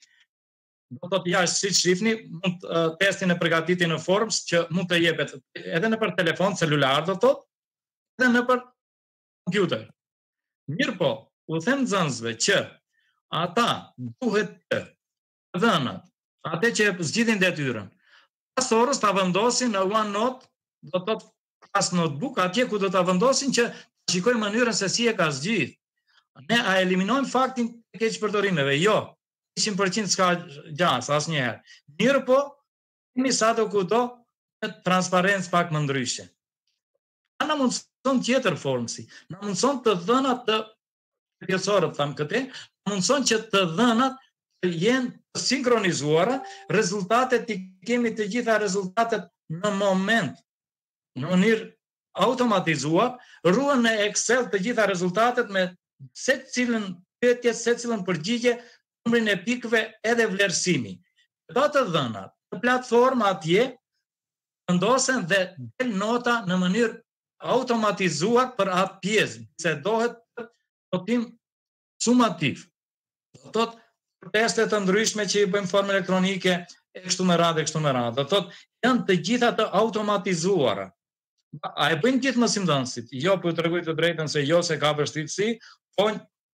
Do të ja si shifni, mund uh, testin e përgatiti në Forms që mund të jepet edhe në për telefon celular do thotë, edhe në për kompjuter. Mirë po, u them nxënësve që ata duhet të dhënat, atë që zgjidhin detyrën, pas orës ta vendosin në OneNote, do të thotë pas notebook, atje ku do ta vendosin që shikojnë mënyrën se si e ka zgjidhur. Ne a eliminojmë faktin e keqpërdorimeve? Jo, njëqind përqind s'ka gjas asnjëherë. Mirë po, kemi sado kudo në transparencë pak më ndryshe. A na mundson tjetër Formsi, na mundson të dhënat të pjesësorët tham këtë, mundson që të dhënat të jenë të sinkronizuara, rezultatet i kemi të gjitha rezultatet në moment, në mënyrë automatizuar, ruhen në Excel të gjitha rezultatet me se cilën pyetje, se cilën përgjigje, numrin e pikëve edhe vlerësimi. Do të dhënat në platformë atje vendosen dhe del nota në mënyrë automatizuar për atë pjesë, se dohet të notim sumativ. Do të thotë teste të ndryshme që i bëjmë formë elektronike e kështu me radhë e kështu me radhë. Do të thotë janë të gjitha të automatizuara. A e bëjnë gjithë mësimdhënësit? Jo, po ju tregoj të drejtën se jo se ka vështirësi, po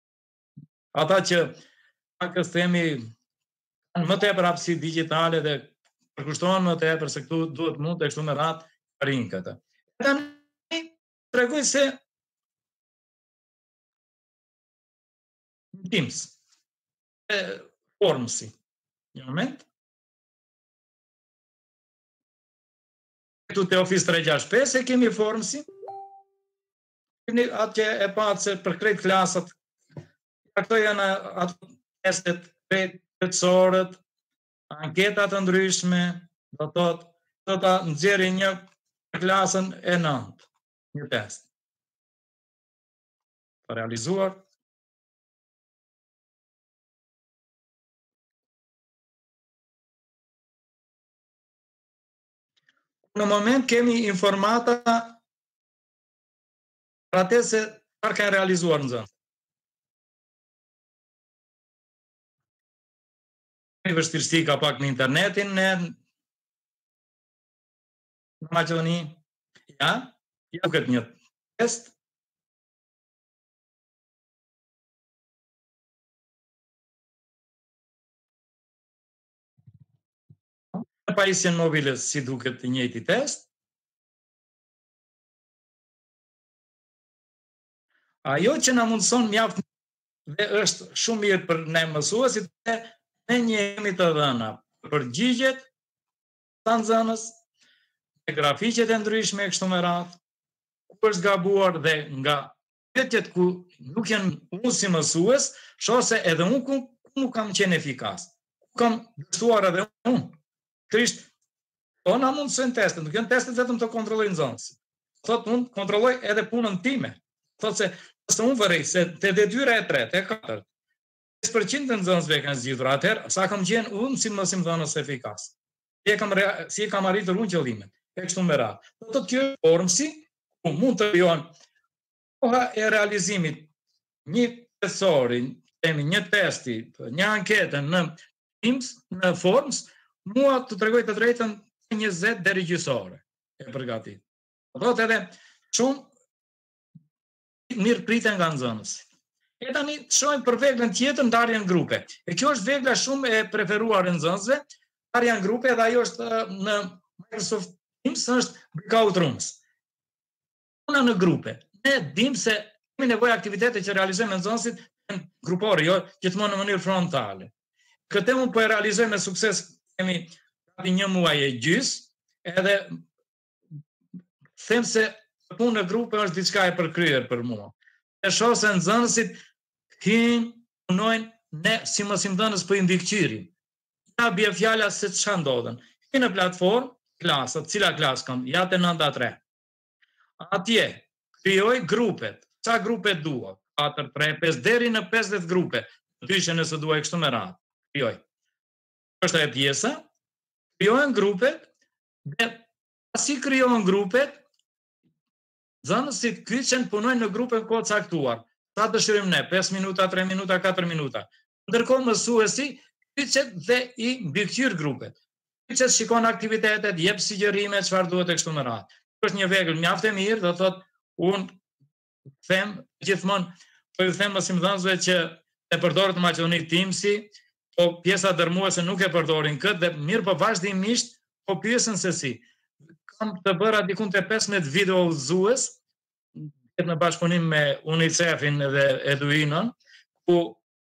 ata që pakës themi kanë më tepër hapësi digjitale dhe përkushtohen më tepër se këtu duhet mund të kështu me radhë rinë këtë. Tani tregoj se Teams, Formsi. Një moment. Këtu te Office treqind gjashtëdhjetë e pesë e kemi Formsi. Keni atje e patë se për krejt klasat, këto janë ato testet, testësorët, anketat të ndryshme, do të thotë, do ta nxjerrë një për klasën e nëntë, një test. Për realizuar. Në moment kemi informata për atë se çfarë kanë realizuar nxënësit. Kemi vështirësi ka pak në internetin në Maqedoni. Ja, ja duket një test. Në pajisjen mobile si duket të njëjti test. Ajo që na mundson mjaft dhe është shumë mirë për ne mësuesit, ne njemi të dhëna përgjigjet të nxënës, me grafiqet e ndryshme e kështu me radhë, ku është gabuar dhe nga pyetjet ku nuk janë unë si mësues, shoh se edhe unë ku nuk kam qenë efikas. Ku kam dështuar edhe unë. Krisht, po na mundësojnë testet, nuk janë testet vetëm të kontrollojnë nxënësit. Thotë unë kontrolloj edhe punën time. Thotë se nëse unë vërej se te detyra e tretë, e katërt, pesë përqind të nxënësve kanë zgjidhur, atëherë sa kam qenë unë si mësimdhënës efikas. Si e kam si e kam arritur unë qëllimin. E kështu me radhë. Do të thotë kjo Formsi, ku mund të krijohen koha e realizimit një testësori, themi një testi, një ankete në Teams, në Forms, mua të tregoj të drejtën njëzet deri gjysore e përgatit. Do thotë edhe shumë mirë priten nga nxënësi. E tani shohim për veglën tjetër, ndarjen grupe. E kjo është vegla shumë e preferuar e nxënësve, ndarja në grupe, dhe ajo është në Microsoft Teams, është breakout rooms. Puna në grupe. Ne dim se kemi nevojë aktivitete që realizojmë me nxënësit grupore, jo gjithmonë në mënyrë frontale. Këtë unë po e realizoj me sukses, kemi gati një muaj e gjys, edhe them se punë në grupe është diçka e përkryer për mua. E shoh se nxënësit hyjnë, punojnë, ne si mësimdhënës po i mbikëqyrim. Ja bie fjala se ç'a ndodhen. Hyjnë në platformë, klasat, cila klasë kam? Ja te nënta tre. Atje krijoj grupet. Sa grupe dua? katër, tre, pesë deri në pesëdhjetë grupe. Dyshë nëse dua kështu me radhë. Krijoj. Është ajo pjesa. Krijohen grupet dhe pasi krijohen grupet, nxënësit kyçen, punojnë në grupe kohë caktuar. Sa dëshirojmë ne, pesë minuta, tre minuta, katër minuta. Ndërkohë mësuesi kyçet dhe i mbikëqyr grupet. Kyçet, shikon aktivitetet, jep sugjerime çfarë duhet e kështu me radhë. Kjo është një vegël mjaft e mirë, do thotë unë them gjithmonë, po ju them mësimdhënësve që e përdoret në Maqedoni Teamsi, po pjesa dërmuese nuk e përdorin këtë, dhe mirë po vazhdimisht po pyesen se si. Kam të bëra dikun te pesëmbëdhjetë video udhëzues, në bashkëpunim me UNICEF-in dhe Eduinon, ku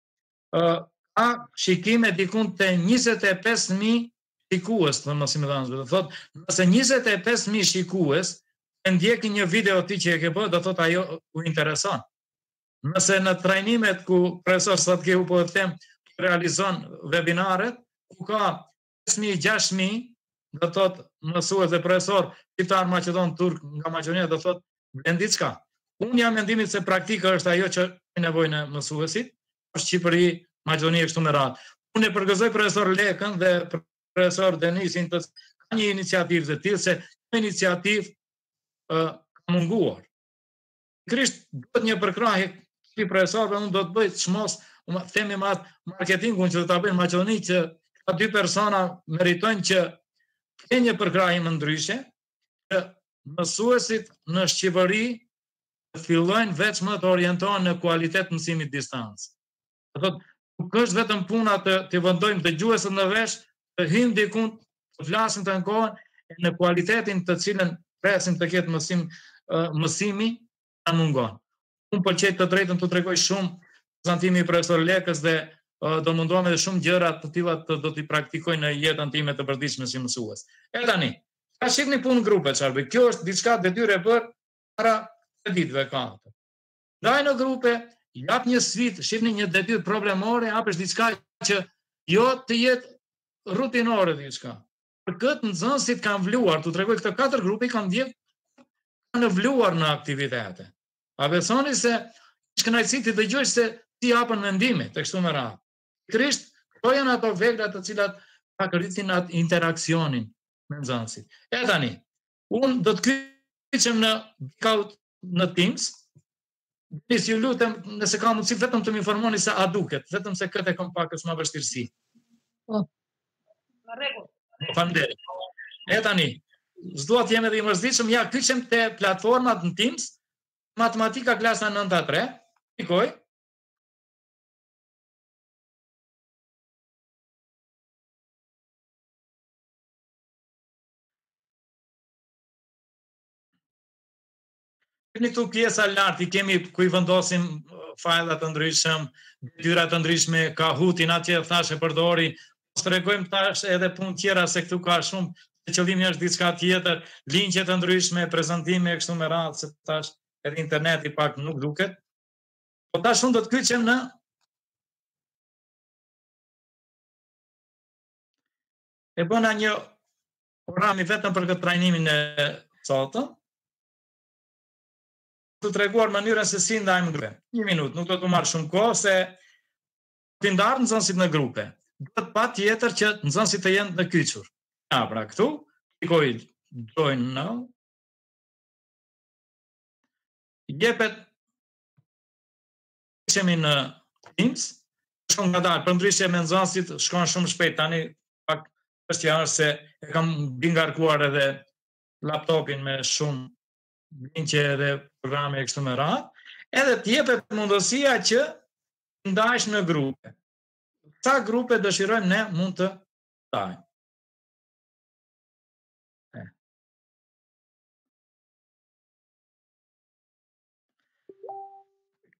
uh, ka shikime dikun te njëzet e pesë mijë shikues të mësimdhënësve. Do thotë, nëse njëzet e pesë mijë shikues e ndjekin një video ti që e ke bërë, do thotë ajo u intereson. Nëse në trajnimet ku profesor Satkeu po të them realizon webinaret, ku ka pesë mijë, gjashtë mijë, do thotë mësues dhe profesor shqiptar, maqedon, turk nga Maqedonia, do thotë vlen diçka. Unë jam mendimit se praktika është ajo që ka nevojë në mësuesit, është Shqipëri, Maqedoni kështu me radhë. Unë e përgëzoj profesor Lekën dhe profesor Denisin të ka një iniciativë të tillë, se kjo iniciativë uh, ka munguar. Krisht duhet një përkrahje si profesorëve, unë do të bëj çmos, themi me atë marketingun që do ta bëjnë në Maqedoni, që ka dy persona meritojnë që të një përkrahje më ndryshe, që mësuesit në Shqipëri fillojnë veç më të orientohen në kualitet mësimit distancë. Do thotë, nuk është vetëm puna të të vendojmë dëgjuesët në vesh, të hyjmë dikun, të flasim të ankohen në kualitetin të cilën presim të ketë mësim, uh, mësimi na mungon. Unë pëlqej të drejtën të tregoj shumë prezantimi i profesor Lekës dhe uh, do mundohem edhe shumë gjëra të tilla të do t'i praktikoj në jetën time të përditshme si mësues. E tani, ka shikni punë grupe çfarë bëj. Kjo është diçka detyrë e bër para ditëve katër. Ndaj në grupe, jap një sfidë, shihni një detyrë problemore, hapesh diçka që jo të jetë rutinore diçka. Për këtë nxënësit kanë vluar, tu tregoj këto katër grupe i kanë ndjek kanë vluar në aktivitete. A besoni se është kënaqësi të dëgjoj se ti japën mendime të kështu me radhë. Krisht, këto janë ato vegla të cilat pakërritin atë interaksionin me nxënësit. E tani, unë do të kyçem në breakout në Teams. Nis, ju lutem, nëse ka mundësi vetëm të më informoni se a duket, vetëm se këtë e kam pak më vështirësi. Po. Në rregull. Faleminderit. E tani, s'dua të jem edhe i mërzitshëm, ja kyçem te platformat në Teams, matematika klasa nënta tre, klikoj. Në këtu pjesa lart i kemi ku i vendosim fajlat të ndryshëm, detyra të ndryshme, Kahootin atje thash e përdori. Mos tregojmë tash edhe punë tjera se këtu ka shumë, se qëllimi është diçka tjetër, linkje të ndryshme, prezantime kështu me radhë, se tash edhe interneti pak nuk duket. Po tash unë do të kyçem në e bëna një programi vetëm për këtë trajnimin e sotëm. Të treguar mënyrën se si ndajmë grupe. Një minutë, nuk do të marrë shumë kohë, se të ndarë nxënësit në grupe. Duhet pa tjetër që nxënësit të jenë në kyçur. Ja, pra këtu, klikoj join now. Jepet kyçemi në Teams, shumë nga dalë, për ndryshe me nxënësit shkon shumë shpejt, tani pak çështja është se e kam bingarkuar edhe laptopin me shumë linkje edhe programe e kështu me radhë, edhe t'jepet mundësia që ndajsh në grupe. Sa grupe dëshirojmë ne mund të ndajmë.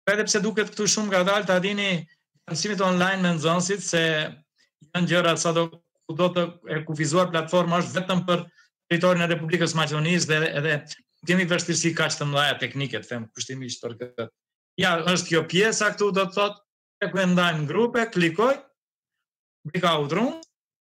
Edhe pse duket këtu shumë ngadalë, ta dini mësimit online me nxënësit se janë gjëra sa do do të e kufizuar platforma është vetëm për territorin e Republikës Maqedonisë dhe edhe kemi vështirësi kaq të mëdha teknike, të them kushtimisht për këtë. Ja, është kjo pjesa këtu, do të thotë, e ku e ndajmë në grupe, klikoj, breakout room,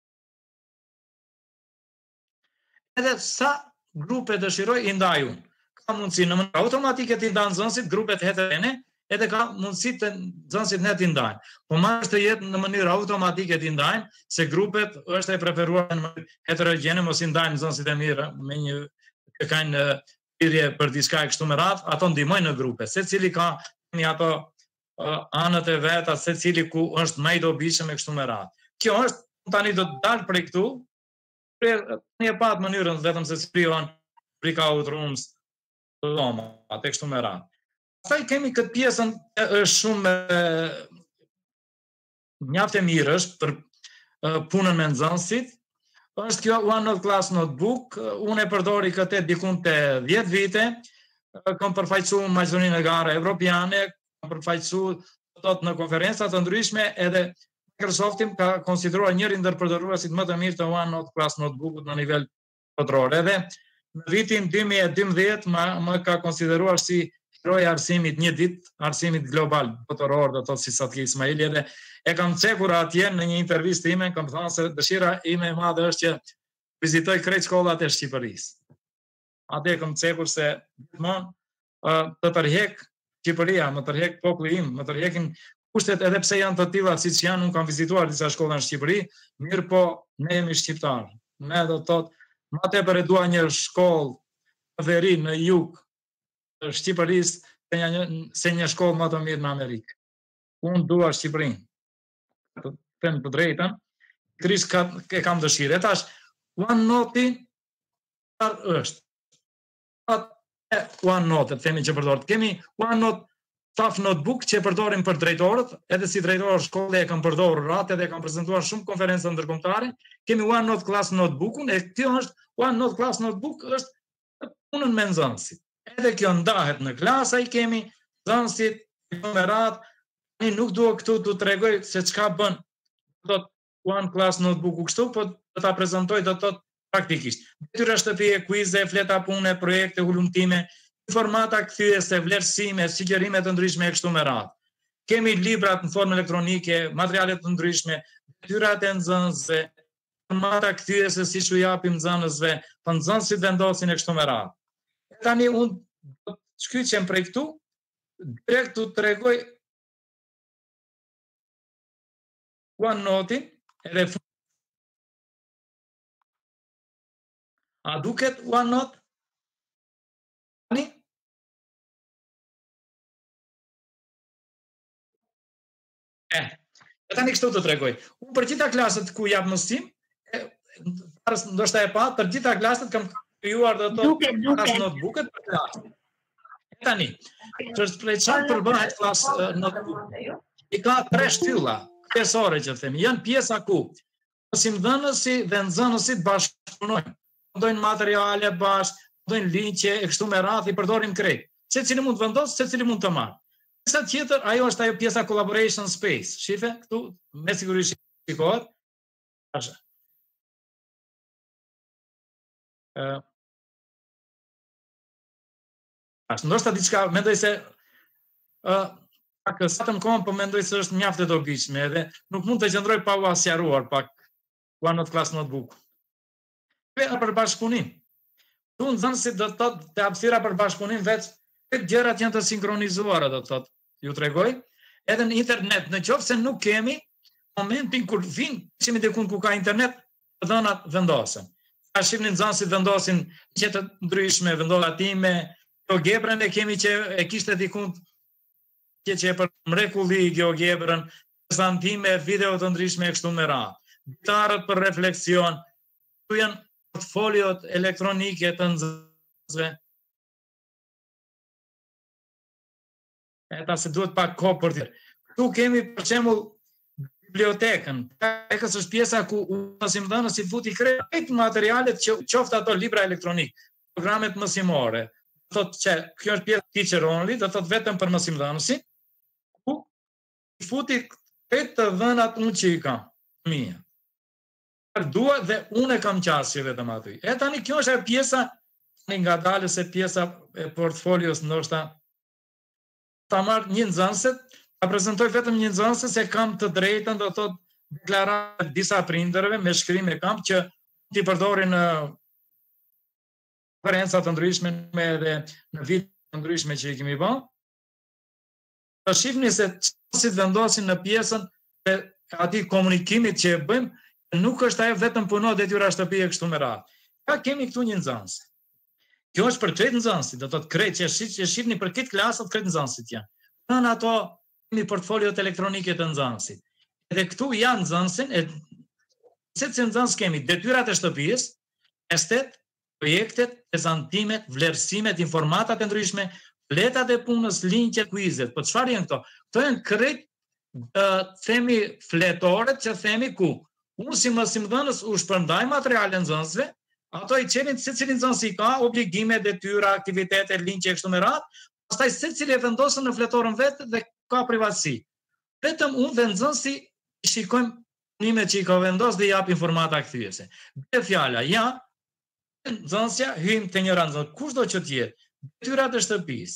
edhe sa grupe dëshiroj i ndaj unë. Ka mundësi në mënyrë automatike të ndajnë nxënësit, grupet heterogene, edhe ka mundësi të nxënësit ne të ndajnë. Po ma është të jetë në mënyrë automatike të ndajnë, se grupet është e preferuar në mënyrë heterogene, mos i ndajnë nxënësit e mirë me një që kanë thirrje për diçka e kështu me radhë, ato ndihmojnë në grupe. Secili ka një ato uh, anët e veta, secili ku është më i dobishëm e kështu me radhë. Kjo është tani do të dalë prej këtu, një pat mënyrën vetëm se skrivan breakout rooms, dhoma, atë kështu me radhë. Pastaj kemi këtë pjesën është shumë mjaft e mirë është për punën me nxënësit. Është kjo OneNote Class Notebook, unë e përdori këtë dikun të dhjetë vite, kam përfaqësuar Maqedoninë e Gara Evropiane, kam përfaqësuar tot në konferenca të ndryshme, edhe Microsoftin ka konsideruar njëri ndër përdoruesit më të mirë të OneNote Class Notebook në nivel botror. Edhe në vitin dy mijë e dymbëdhjetë më, më ka konsideruar si heroi arsimit një ditë, arsimit global botror, do të thotë si Satki Ismaili, edhe e kam cekur atje në një intervistë ime, kam thënë se dëshira ime e madhe është që vizitoj krejt shkollat e Shqipërisë. Atë kam cekur se gjithmonë të tërheq Shqipëria, më tërheq populli im, më tërheqin kushtet edhe pse janë të tilla siç janë, unë kam vizituar disa shkolla në Shqipëri, mirë po ne jemi shqiptarë. Ne do të thotë, më tepër e dua një shkollë të veri në jug të Shqipërisë se një, se një shkollë më të mirë në Amerikë. Unë dua Shqipërinë. Të them të drejtën, Kris ka e kam dëshirë. E tash OneNote çfarë është? Atë OneNote, themi që përdoret. Kemi OneNote Staff Notebook që e përdorim për drejtorët, edhe si drejtorë shkolle e kam përdorur ratë edhe e kam prezantuar shumë konferenca ndërkombëtare. Kemi OneNote Class Notebook-un, e kjo është OneNote Class Notebook është punën me nxënësit. Edhe kjo ndahet në klasa, i kemi nxënësit me radhë. Tani nuk dua këtu t'u tregoj se çka bën do të One Class Notebook-u kështu, po do ta prezantoj do të thotë praktikisht. Detyra shtëpie, kuize, fleta pune, projekte, hulumtime, informata kthyese, vlerësime, sugjerime të ndryshme e kështu me radhë. Kemi librat në formë elektronike, materiale të ndryshme, detyrat e nxënësve, informata kthyese siç u japim nxënësve, po nxënësit vendosin e kështu me radhë. Tani unë do të shkyqem prej këtu, direkt t'u tregoj OneNote-in, edhe a duket OneNote? Tani? Eh, e tani kështu të tregoj. Unë për gjitha klasët ku jap mësim, ndoshta e pa, për gjitha klasët kam krijuar do të thotë notebook-et për klasë. E tani, ç'është prej çfarë përbëhet Class Notebook? I ka tre shtylla kryesore që themi. Janë pjesa ku mësimdhënësi dhe nxënësit bashkëpunojnë. Ndojnë materiale bashkë, ndojnë ligje e kështu me radhë, i përdorim krejt. Secili mund të vendosë, secili mund të marrë. Pjesa tjetër, ajo është ajo pjesa collaboration space. Shife këtu, me siguri shikohet. Asha. Uh, Ashtë, ndoshta diçka, mendoj se uh, pak sa të më kohën, po mendoj se është mjaft e dobishme edhe nuk mund të qëndroj pa u asjaruar pak OneNote Class Notebook. Për bashkëpunim. Tu nxënësit do të thotë te hapësira për bashkëpunim veç tek gjërat janë të sinkronizuara, do të thotë. Ju tregoj, edhe në internet, në qoftë se nuk kemi momentin kur vin, ishim diku ku ka internet, dhënat vendosen. Ta shihni nxënësit vendosin gjë të ndryshme, vendolatime, GeoGebrën e kemi që e kishte diku që që e për mrekulli GeoGebrën, prezantime, video të ndryshme e kështu me radhë. Gitarët për refleksion, tu janë portfoliot elektronike të nxënësve. Eta se duhet pak kohë për tjerë. Këtu kemi për shembull bibliotekën. Bibliotekës është pjesa ku mësimdhënësi futi krejt materialet që qoftë ato libra elektronik, programet mësimore. Do thotë që kjo është pjesë teacher only, do thotë vetëm për mësimdhënësin. futi këtë të dhënat unë që i kam, mia. Dua dhe unë e kam qasje vetëm aty. E tani kjo është e pjesa, nga dalë se pjesa e portfolios ndoshta ta marrë një nxënëset, ta prezantoj vetëm një nxënëse se kam të drejtën, do thot deklaratë disa prindërve me shkrim e kam që ti përdorin në konferenca të ndryshme edhe në vit të ndryshme që i kemi bën. Të shifni se si të vendosin në pjesën e atij komunikimit që e bëjmë, nuk është ajo vetëm puno detyra shtëpie kështu me radhë. Ka kemi këtu një nxënës. Kjo është për krejt nxënësit, do të thotë krejt që shit që shihni për këtë klasat krejt nxënësit janë. Kanë ato kemi portfoliot elektronike të nxënësit. Edhe këtu janë nxënësin e se që nxënës kemi detyrat e shtëpisë, testet, projektet, prezantimet, vlerësimet, informatat e ndryshme, fletat e punës, linjët, kuizet. Po çfarë janë këto? Këto janë krejt themi fletoret që themi ku unë si mësimdhënës u shpërndaj materiale nxënësve, ato i qenin secili nxënës i ka obligime, detyra, aktivitete, linjë kështu me radhë, pastaj secili e vendosën në fletorin vetë dhe ka privatësi. Vetëm unë dhe nxënësi i shikojmë punimet që i ka vendosë dhe i jap informata kthyese. Dhe fjala, ja, nxënësja hym te njëra nxënës, kushdo që të jetë, detyrat e shtëpisë.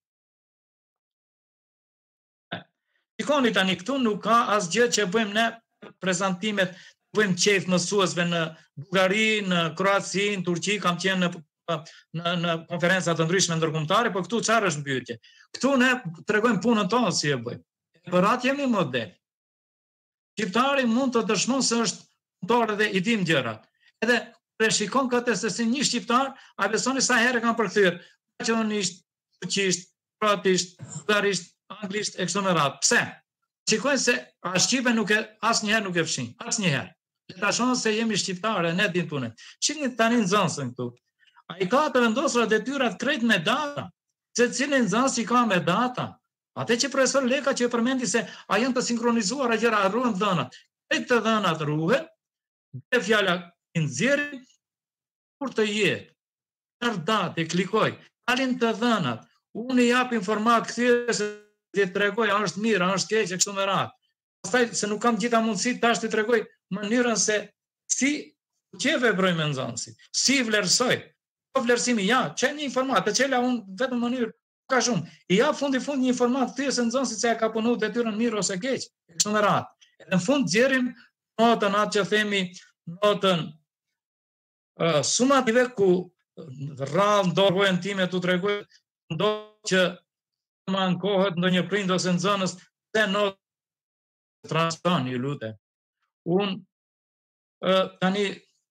Shikoni tani këtu nuk ka asgjë që bëjmë ne prezantimet, bëjmë qejf mësuesve në Bullgari, në Kroaci, në Turqi, kam qenë në në në konferenca të ndryshme ndërkombëtare, po këtu çfarë është mbytyje? Këtu ne tregojmë punën tonë si e bëjmë. Për atë jemi model. Shqiptari mund të dëshmon se është punëtor dhe i dim gjërat. Edhe kur shikon këtë se si një shqiptar, a besoni sa herë kanë përkthyer maqedonisht, turqisht, kroatisht, bullgarisht, anglisht e kështu me radhë. Pse? Shikojnë se a shqipe nuk e asnjëherë nuk e fshin, asnjëherë. Le ta shohim se jemi shqiptarë, ne dim punën. Shihni tani nxënësin këtu. Ai ka të vendosura detyrat krejt me data. Secili nxënës i ka me data. Atë që profesor Leka që e përmendi se a janë të sinkronizuara gjëra, ruhen dhënat. Krejt të dhënat ruhen, dhe fjala i nxjerrin kur të jetë. Çfarë datë klikoj, dalin të dhënat. Unë i jap informat kthyese dhe të tregoj a është mirë, a është keq e kështu me radhë. Pastaj se nuk kam gjitha mundësi tash të tregoj mënyrën se si që veproj me nxënësin, si vlerësoj. Po vlerësimi ja, çe një informat, të çela unë vetëm në mënyrë ka shumë. I jap fundi fund një informat thyese nxënësit se e ka punuar detyrën mirë ose keq, e kështu me radhë. Edhe në fund xjerrim notën atë që themi notën uh, sumative ku rrallë ndorvojën time tu tregoj ndo që më ankohet ndonjë prind ose nxënës se notë transton, ju lutem. Unë uh, tani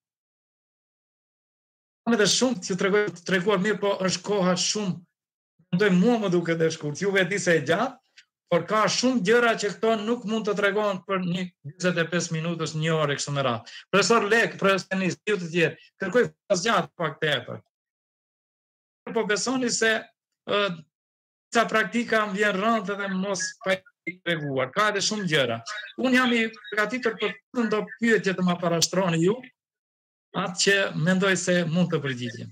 kam edhe shumë që tregoj të treguar mirë, po është koha shumë, mendoj mua më duket e shkurt. Juve e di se e gjatë, por ka shumë gjëra që këto nuk mund të tregohen për një njëzet e pesë minutës, një orë kështu me radhë. Profesor Lek, profesionist, ju të tjerë, kërkoj pas gjatë pak tepër. Po besoni se uh, ca praktika më vjen rëndë dhe mos pa i treguar. Ka edhe shumë gjëra. Unë jam i përgatitur për të ndo pyetje të ma parashtroni ju, atë që mendoj se mund të përgjigjem.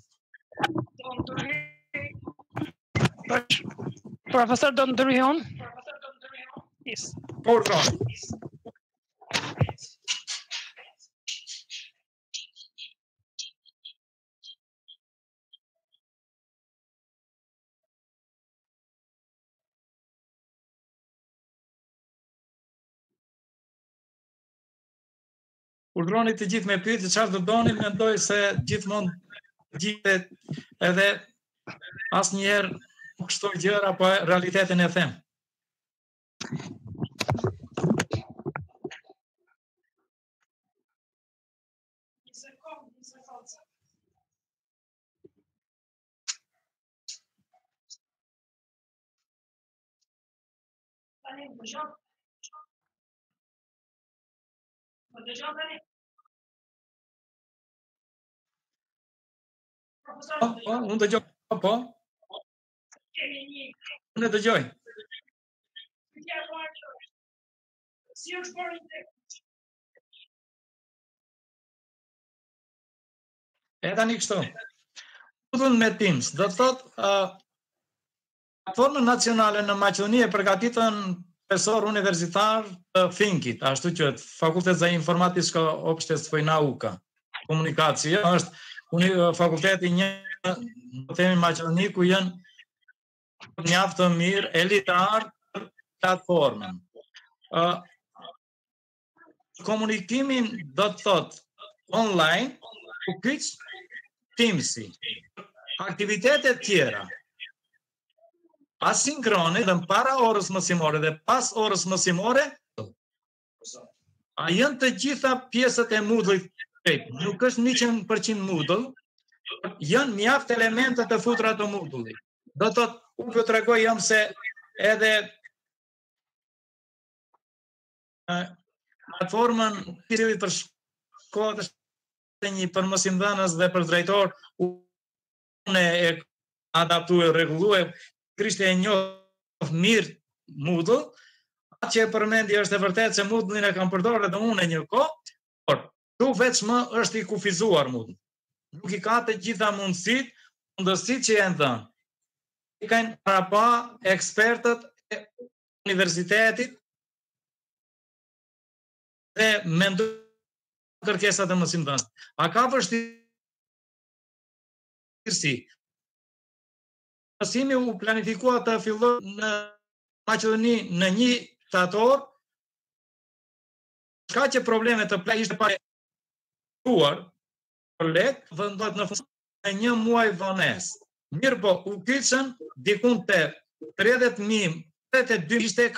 Profesor Don Dryhon? Yes. Po, urdhëroni. Urdhroni të gjithë me pyetje çfarë do doni, mendoj se gjithmonë gjithet edhe asnjëherë nuk shtoj gjëra, po realitetin e them. Po, po, unë dëgjoj, po, po. Unë dëgjoj. E tani kështu. Udhën me Teams, do të thotë uh, platformën nacionale në Maqedoni e përgatitën profesor universitar të Finkit, ashtu që Fakultet za informatička opštetstvo i nauka, komunikacija, është fakulteti një, do themi Maqedoni, ku janë mjaft të mirë, elitar për platformën. Uh, komunikimin do të thot online, u kyç Teamsi, aktivitetet tjera, asinkrone dhe para orës mësimore dhe pas orës mësimore, a janë të gjitha pjesët e Moodle-it, nuk është njëqind përqind Moodle, janë mjaft elementet të futura të Moodle-it. Do të unë për të regoj jam se edhe platformën cilit për shkollët është një për mësimdhënës dhe për drejtor, unë e adaptu e regullu e krishte e njohë mirë Moodle, atë që e përmendi është e vërtet se Moodle-in e kam përdorë dhe unë e një ko, por tu veçmë është i kufizuar Moodle. Nuk i ka të gjitha mundësit, mundësit që e në dhënë. I kanë prapa ekspertët e universitetit dhe mendu kërkesat e mësimdhënës. A ka vështirësi? Mësimi u planifikua të filloj në Maqedoni në një shtator, shka që problemet të plaj ishte pa e tuar, për lek, vëndot në fundë e një muaj vones. Mirë po, u kyçën dikun të tridhjetë mijë, tridhjetë e dy ishte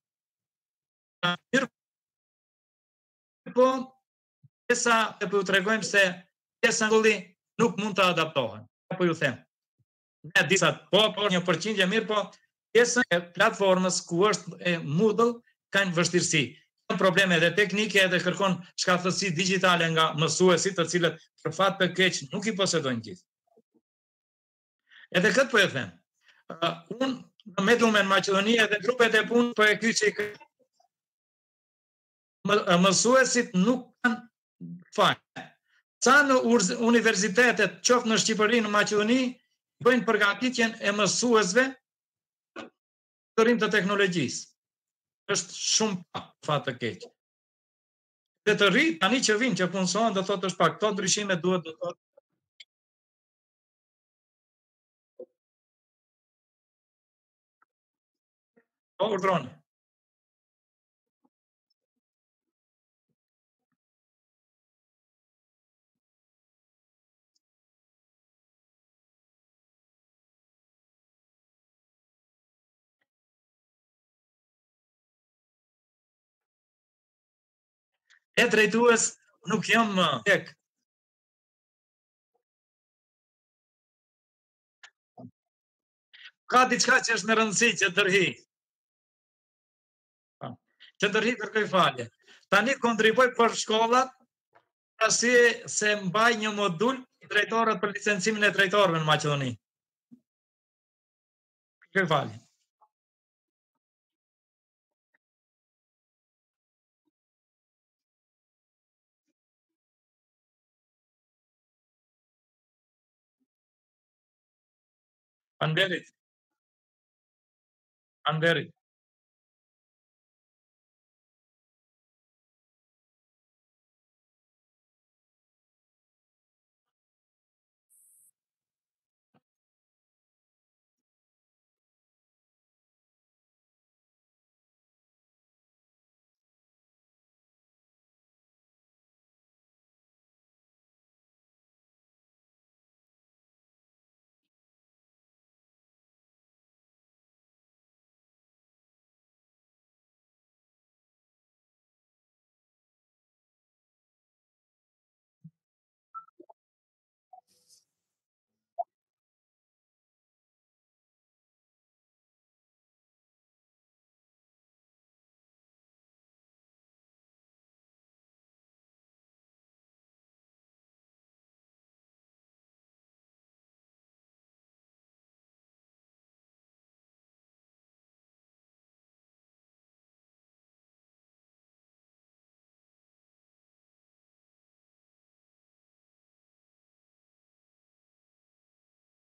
mirë po, pjesa e po ju të regojmë se pjesa ngulli nuk mund të adaptohen. Po ju them. Ne disat po, po, një përqindje mirë po, pjesën e platformës ku është e Moodle kanë vështirësi. Kanë probleme edhe teknike edhe kërkon shkathësi digitale nga mësuesit të cilët për fat të keq nuk i posedojnë gjithë. Edhe këtë po e them. Uh, unë në Medumen Maqedoni edhe grupet e punë po e kyçi mësuesit nuk kanë fajnë. Ca në universitetet, qoftë në Shqipëri, në Maqedoni, bëjnë përgatitjen e mësuesve të rrim të teknologjisë. Është shumë pa, fat të keq. Dhe të rri, tani që vinë, që punësohen, dhe thotë është pak, këto ndryshime duhet dhe thotë. Po, urdhroni. E drejtues nuk jam tek. Ka diçka që është në rëndësi që tërhi. Që tërhi kërkoj falje. Tani kontriboj për shkollat, pasi se mbaj një modul drejtorët për licencimin e drejtorëve në Maqedoni. Kërkoj falje. Anderit. Anderit.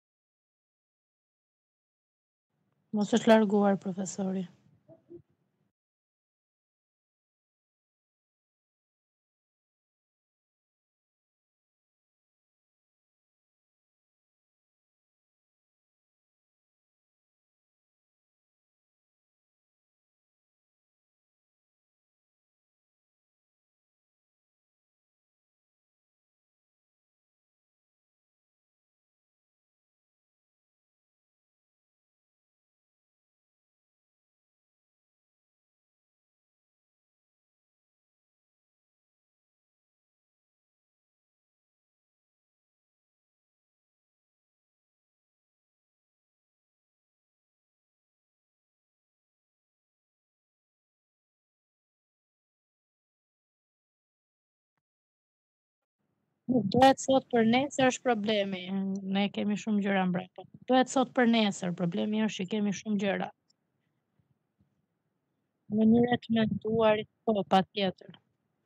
Mos është larguar profesori. Duhet sot për nesër është problemi. Ne kemi shumë gjëra mbrapa. Duhet sot për nesër. Problemi është që kemi shumë gjëra. Në mënyrë të menduarit, po, patjetër.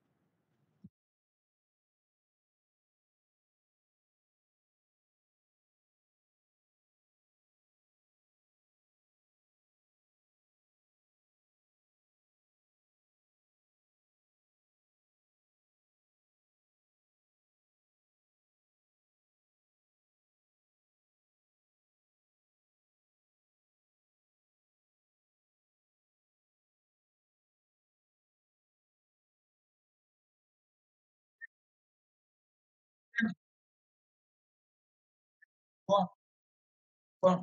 Po, po.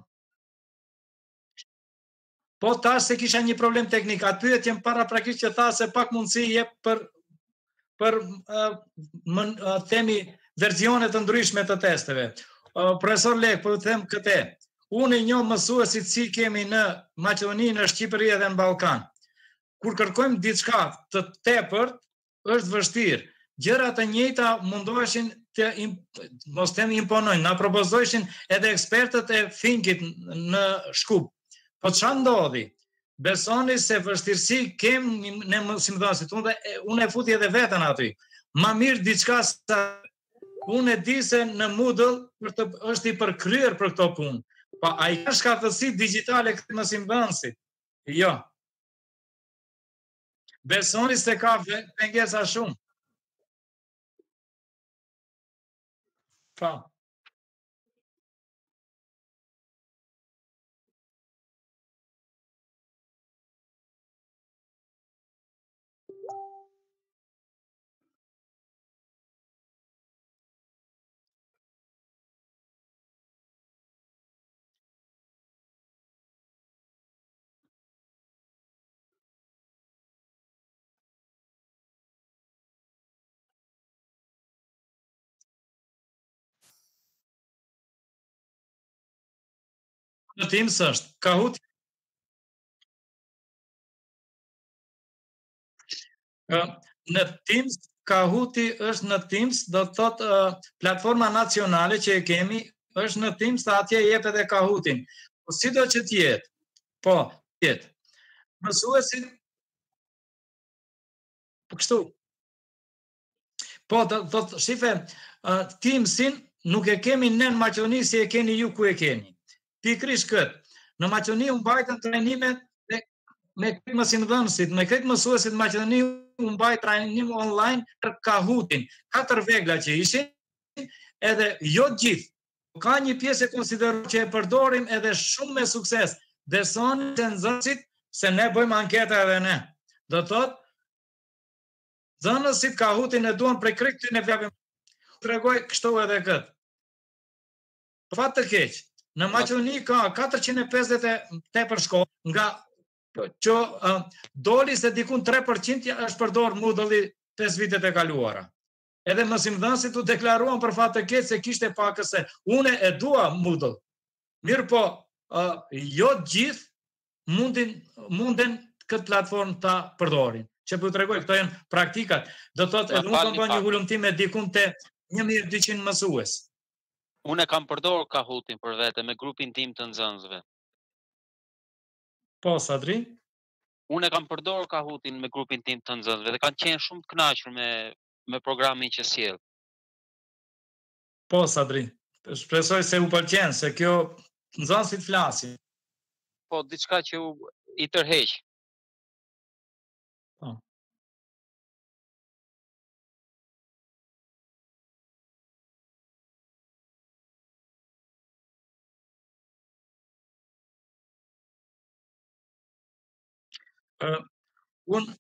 Po tash se kisha një problem teknik. A pyetjen para praktikisht që tha se pak mundësi jep për për uh, më, uh, themi versione të ndryshme të testeve. Uh, profesor Lek, po them këtë. Unë i njoh mësuesit si kemi në Maqedoni, në Shqipëri edhe në Ballkan. Kur kërkojmë diçka të tepërt, është vështirë. Gjëra të njëjta mundoheshin të mos them imponojnë, na propozojshin edhe ekspertët e Finkit në Shkup. Po çfarë ndodhi? Besoni se vështirësi kemi ne si më thonë, unë, unë e futi edhe veten aty. Ma mirë diçka sa unë e di se në Moodle për të, është i përkryer për këto punë. Pa ai ka shkatësi digjitale këtë mësimdhënësit. Jo. Besoni se ka pengesa shumë. Pa. Në Teams është, Kahoot. Në Teams, Kahooti është në Teams, do të thotë uh, platforma nacionale që e kemi është në Teams, atje jep edhe Kahootin. Po si do që tjetë? Po, tjetë. Mësuesit po kështu. Po, do të shife, uh, Teamsin nuk e kemi ne në Maqedoni si e keni ju ku e keni. Pikrisht këtë. Në Maqedoni u mbajtën trajnimet me, me këtë mësimdhënësit, me këtë mësuesit në Maqedoni u mbaj trajnim online për Kahootin. Katër vegla që ishin, edhe jo gjithë. Ka një pjesë e konsideruar që e përdorim edhe shumë me sukses. Besoni se nxënësit se ne bëjmë anketa edhe ne. Do thotë nxënësit Kahootin e duan prej krejt në vlapim. Tregoj kështu edhe këtë. Për fat të keq, në Maqedoni ka katërqind e pesëdhjetë e tepër shkolla nga që uh, doli se dikun tre përqind është përdor Moodle pesë vitet e kaluara. Edhe mësimdhënësit u deklaruan për fat të keq se kishte pakës se une e dua Moodle. Mirë po, uh, jo gjithë mundin, munden këtë platformë ta përdorin. Që po tregoj, këto janë praktikat. Do thotë edhe unë kam bërë një hulumtim me dikun te një mijë e dyqind mësues. Unë kam përdorur Kahootin për vete me grupin tim të nxënësve. Po, Sadri? Unë kam përdorur Kahootin me grupin tim të nxënësve dhe kanë qenë shumë të kënaqur me me programin që sjell. Po, Sadri. Shpresoj se u pëlqen, se kjo nxënësit flasin. Po, diçka që u, i tërheq. Po. Uh, unë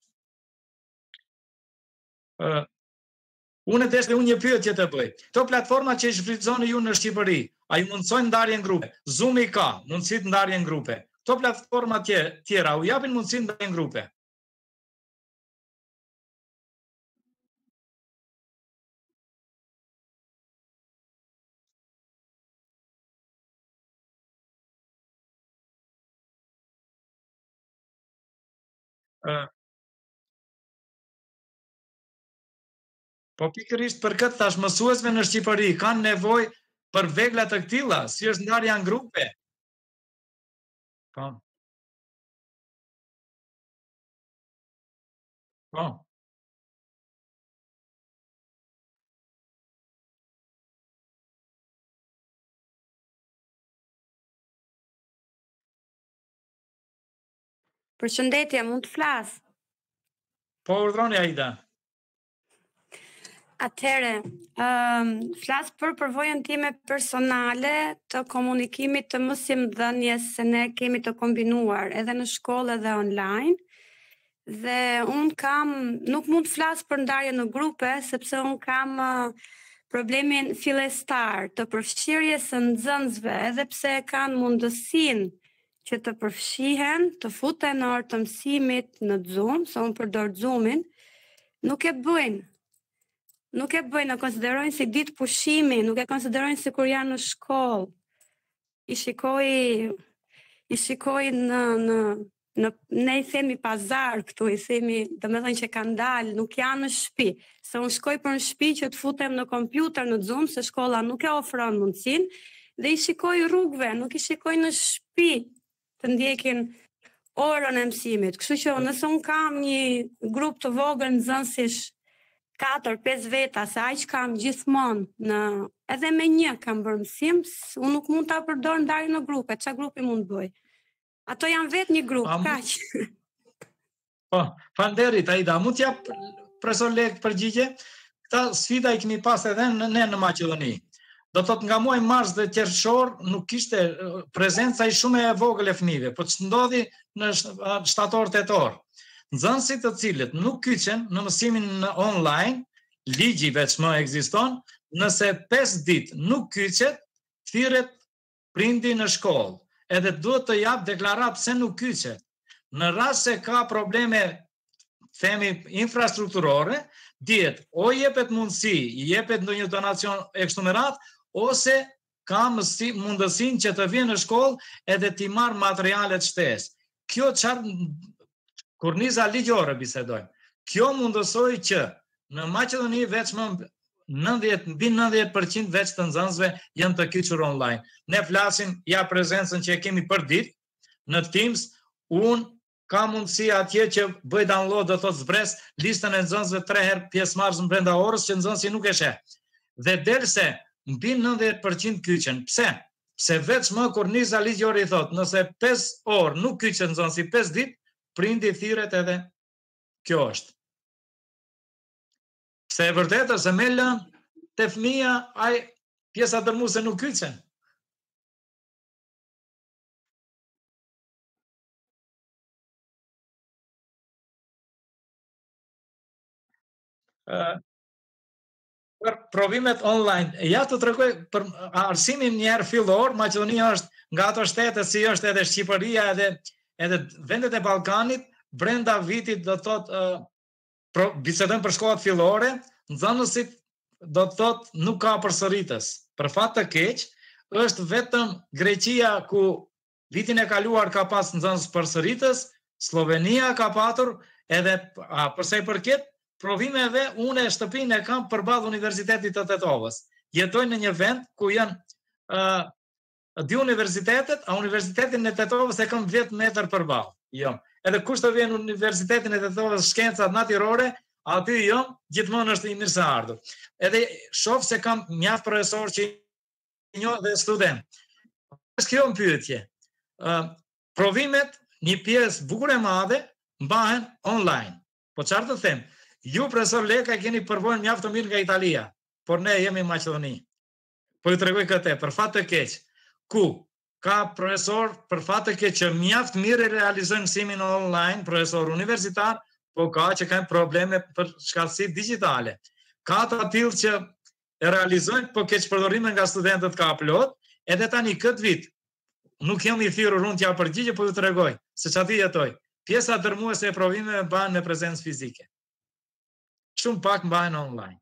uh, unë e desh dhe unë një pyetje të bëj. Këto platforma që i shfrytëzoni ju në Shqipëri, a ju mundsojnë ndarjen grupe? Zoom-i ka mundësi të ndarjen grupe. Këto platforma tjera u japin mundësi të ndarjen grupe? Uh, Po pikërisht për këtë tash mësuesve në Shqipëri kanë nevojë për vegla të këtilla, si është ndarja në grupe. Po. Po. Përshëndetje, mund të flas? Po urdhroni Aida. Atëre, um, flas për përvojën time personale të komunikimit të mësimdhënies, se ne kemi të kombinuar edhe në shkollë edhe online. Dhe un kam, nuk mund të flas për ndarjen në grupe, sepse un kam uh, problemin fillestar të përfshirjes së nxënësve, edhe pse kanë mundësinë që të përfshihen, të futen në orë të mësimit në Zoom, se unë përdor Zoomin, nuk e bëjnë. Nuk e bëjnë, e konsiderojnë si ditë pushimi, nuk e konsiderojnë si kur janë në shkollë. I shikoj, i shikoj në, në, në, ne i themi pazar këtu, i themi, dhe me thënë që kanë dalë, nuk janë në shtëpi. Se unë shkoj për në shtëpi që të futem në kompjuter në Zoom, se shkolla nuk e ofron mundësin, dhe i shikoj rrugëve, nuk i shikoj në shtëpi të ndjekin orën e mësimit. Kështu që nëse unë kam një grup të vogël nxënësish katër pesë veta, se aq kam gjithmonë në edhe me një kam bërë mësim, unë nuk mund ta përdor ndarjen në grupe, ç'a grupi mund bëj. Ato janë vetë një grup, Am... kaq. Po, falënderit Aida, mund t'jap profesor Lek përgjigje? Këta sfida i kemi pas edhe në, ne në Maqedoni. Do thot nga muaj mars dhe qershor nuk kishte prezenca i shumë e vogël e fëmijëve, po ç'ndodhi në shtator tetor. Nxënësit të cilët nuk kyçen në mësimin në online, ligji veç më ekziston, nëse pesë ditë nuk kyçet, thirret prindi në shkollë, edhe duhet të jap deklarat pse nuk kyçet. Në rast se ka probleme, themi infrastrukturore, dihet o jepet mundësi, jepet ndonjë donacion e kështu me radhë, ose ka mësi, mundësin që të vjen në shkollë edhe t'i marrë materialet shtesë. Kjo çfarë korniza ligjore bisedojmë. Kjo mundësoj që në Maqedoni veç më nëntëdhjetë mbi nëntëdhjetë përqind veç të nxënësve janë të kyçur online. Ne flasim ja prezencën që e kemi për ditë në Teams, unë ka mundësi atje që bëj download, do thot zbres listën e nxënësve tre herë pjesëmarrës në brenda orës që nxënësi nuk e sheh. Dhe delse mbi nëntëdhjetë përqind kyçen. Pse? Pse veç më korniza ligjore i thot, nëse pesë orë nuk kyçet nxënësi pesë ditë, prindi thirret edhe kjo është. Se e vërtetë se me lën te fëmia ai pjesa dërmuese nuk kyçen. Uh, për provimet online, ja të tregoj për arsimin një herë fillor, Maqedonia është nga ato shtete si është edhe Shqipëria edhe edhe vendet e Ballkanit, brenda vitit do thot uh, pro, bisedojmë për shkollat fillore, nxënësit do të thot nuk ka përsëritës. Për fat të keq, është vetëm Greqia ku vitin e kaluar ka pas nxënës përsëritës, Slovenia ka patur, edhe a, përsa i përket provimeve, unë shtëpinë e kam përballë Universitetit të Tetovës. Jetoj në një vend ku janë uh, dy universitetet, a Universitetin e Tetovës e kam dhjetë metër përballë. Jo. Edhe kush të vjen në Universitetin e Tetovës shkencat natyrore, aty jo, gjithmonë është i mirë se ardhur. Edhe shoh se kam mjaft profesor që njoh dhe student. Është kjo një pyetje. Uh, provimet, një pjesë bukur e madhe, mbahen online. Po çfarë të them? Ju profesor Leka keni përvojën mjaft të mirë nga Italia, por ne jemi në Maqedoni. Po ju tregoj këtë, për fat të keq, ku ka profesor për fat të keq që mjaft mirë realizojnë mësimin online, profesor universitar, po ka që kanë probleme për shkallësi digjitale. Ka të tillë që e realizojnë, po keq përdorime nga studentët ka plot, edhe tani këtë vit, nuk jam i thirrur unë t'ja përgjigje, po ju tregoj se çati jetoj. Pjesa dërmuese e provimeve bëhen me prezencë fizike. Shumë pak mbahen online.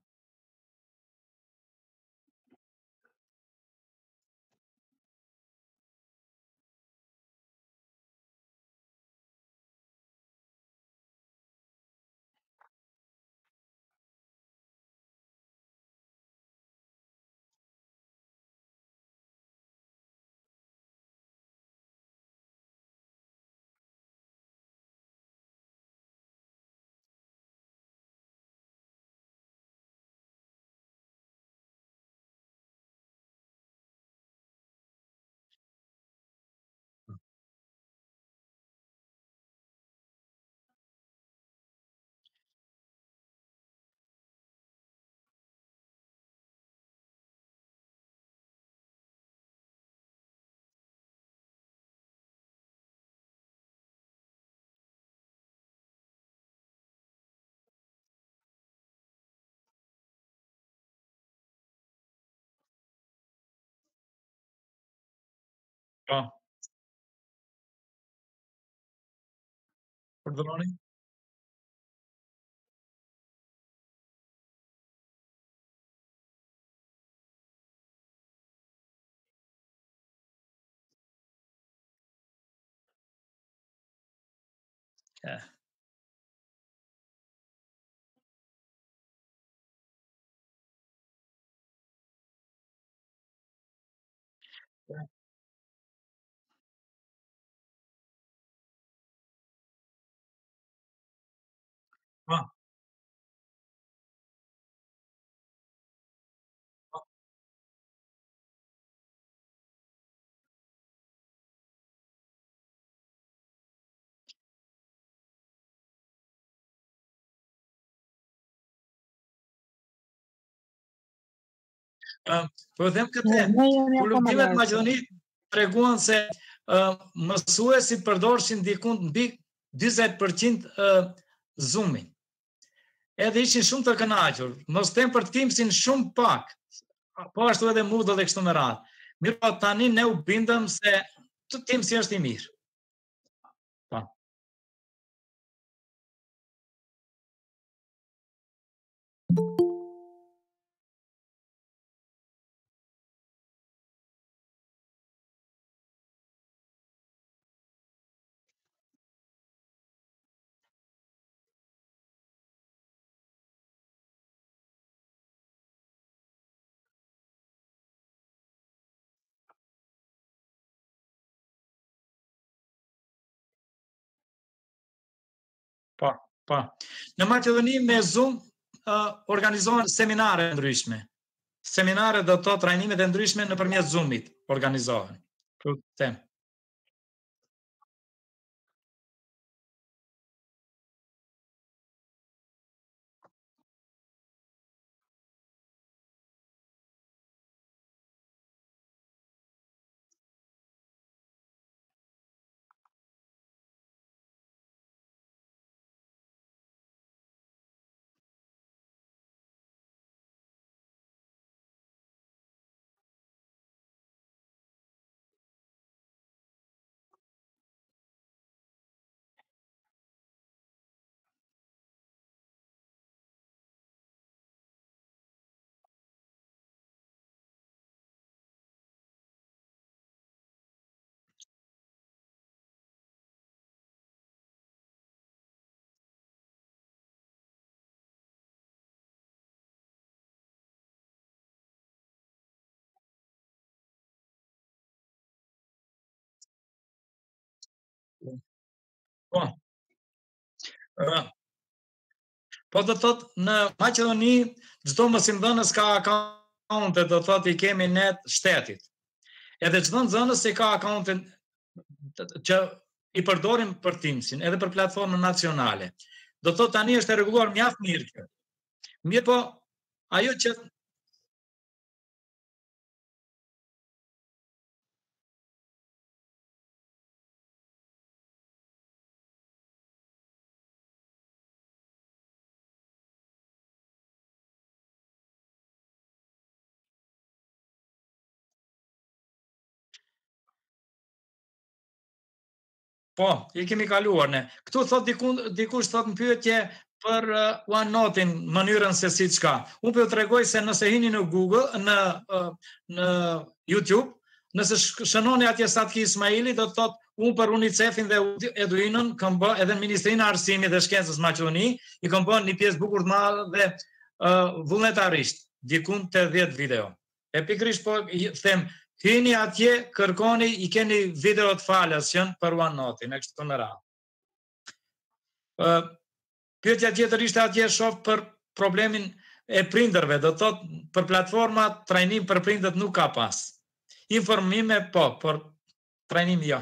Po. Përdoroni? Eh. Eh. Po. Po. Ë, po them këtë. Ne jemi akoma Kultimet larg. Maqedoni treguan se uh, mësuesit përdorshin diku mbi dyzet përqind uh, Zoomin. Edhe ishin shumë të kënaqur. Mos them për Teamsin shumë pak. Po ashtu edhe Moodle dhe kështu me radhë. Mirë, po tani ne u bindëm se Teamsi është i mirë. Po. Po, po. Në Maqedoni me Zoom uh, organizohen seminare ndryshme. Seminare do të thotë trajnimet e ndryshme nëpërmjet Zoomit organizohen. Kështu them. Po. Uh, po do të thotë në Maqedoni çdo mësimdhënës ka akaunte, do të thotë i kemi ne shtetit. Edhe çdo nxënës i ka akauntin që i përdorim për Teamsin, edhe për platformën nacionale. Do të thotë tani është e rregulluar mjaft mirë kjo. Mirë po, ajo që po, i kemi kaluar ne. Këtu thot diku, dikush thot në pyetje për uh, OneNote-in, mënyrën se si çka. Unë po ju tregoj se nëse hini në Google, në uh, në YouTube, nëse shënoni atje Satki Ismaili, do të thot unë për UNICEF-in dhe Eduinën kam bë edhe Ministrinë e Arsimit dhe Shkencës Maqedoni, i kam bën një pjesë bukur të madhe dhe uh, vullnetarisht, diku te dhjetë video. E pikërisht po them, hyni atje, kërkoni, i keni video të falës që janë për OneNote-in, e kështu me radhë. Uh, Pyetja tjetër ishte atje shoh për problemin e prindërve, do të thotë për platformat trajnim për prindët nuk ka pas. Informime po, por trajnim jo.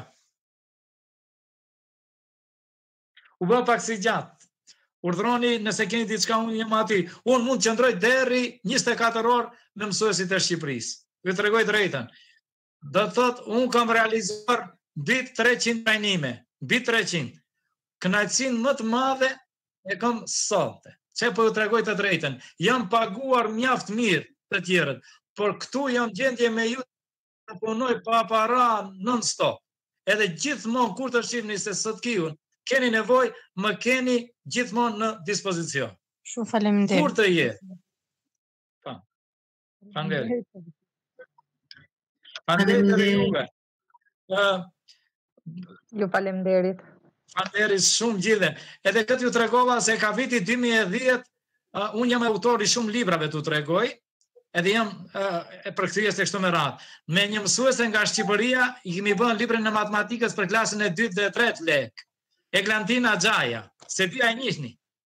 U bë pak si gjatë. Urdhroni nëse keni diçka, unë jam aty. Unë mund të qëndroj deri njëzet e katër orë me mësuesit e Shqipërisë. Ju tregoj drejtën. Do të thotë unë kam realizuar mbi treqind trajnime, mbi treqind. Kënaqësinë më të madhe e kam sot. Çe po ju tregoj të drejtën. Jam paguar mjaft mirë të tjerët, por këtu jam gjendje me ju të punoj pa para non-stop. Edhe gjithmonë kur të shihni se sot kiun, keni nevojë, më keni gjithmonë në dispozicion. Shumë faleminderit. Kur të jetë. Pa. Faleminderit. Faleminderit juve. Uh, Ju faleminderit. Faleminderit shumë gjithë. Edhe këtë ju tregova se ka viti dy mijë e dhjetë, uh, unë jam autor i shumë librave t'u tregoj, edhe jam uh, e përkthyes tek kështu me radhë. Me një mësuese nga Shqipëria i kemi bën librin e matematikës për klasën e dytë dhe e tretë lek. Eglantina Xhaja, se ti a e njihni.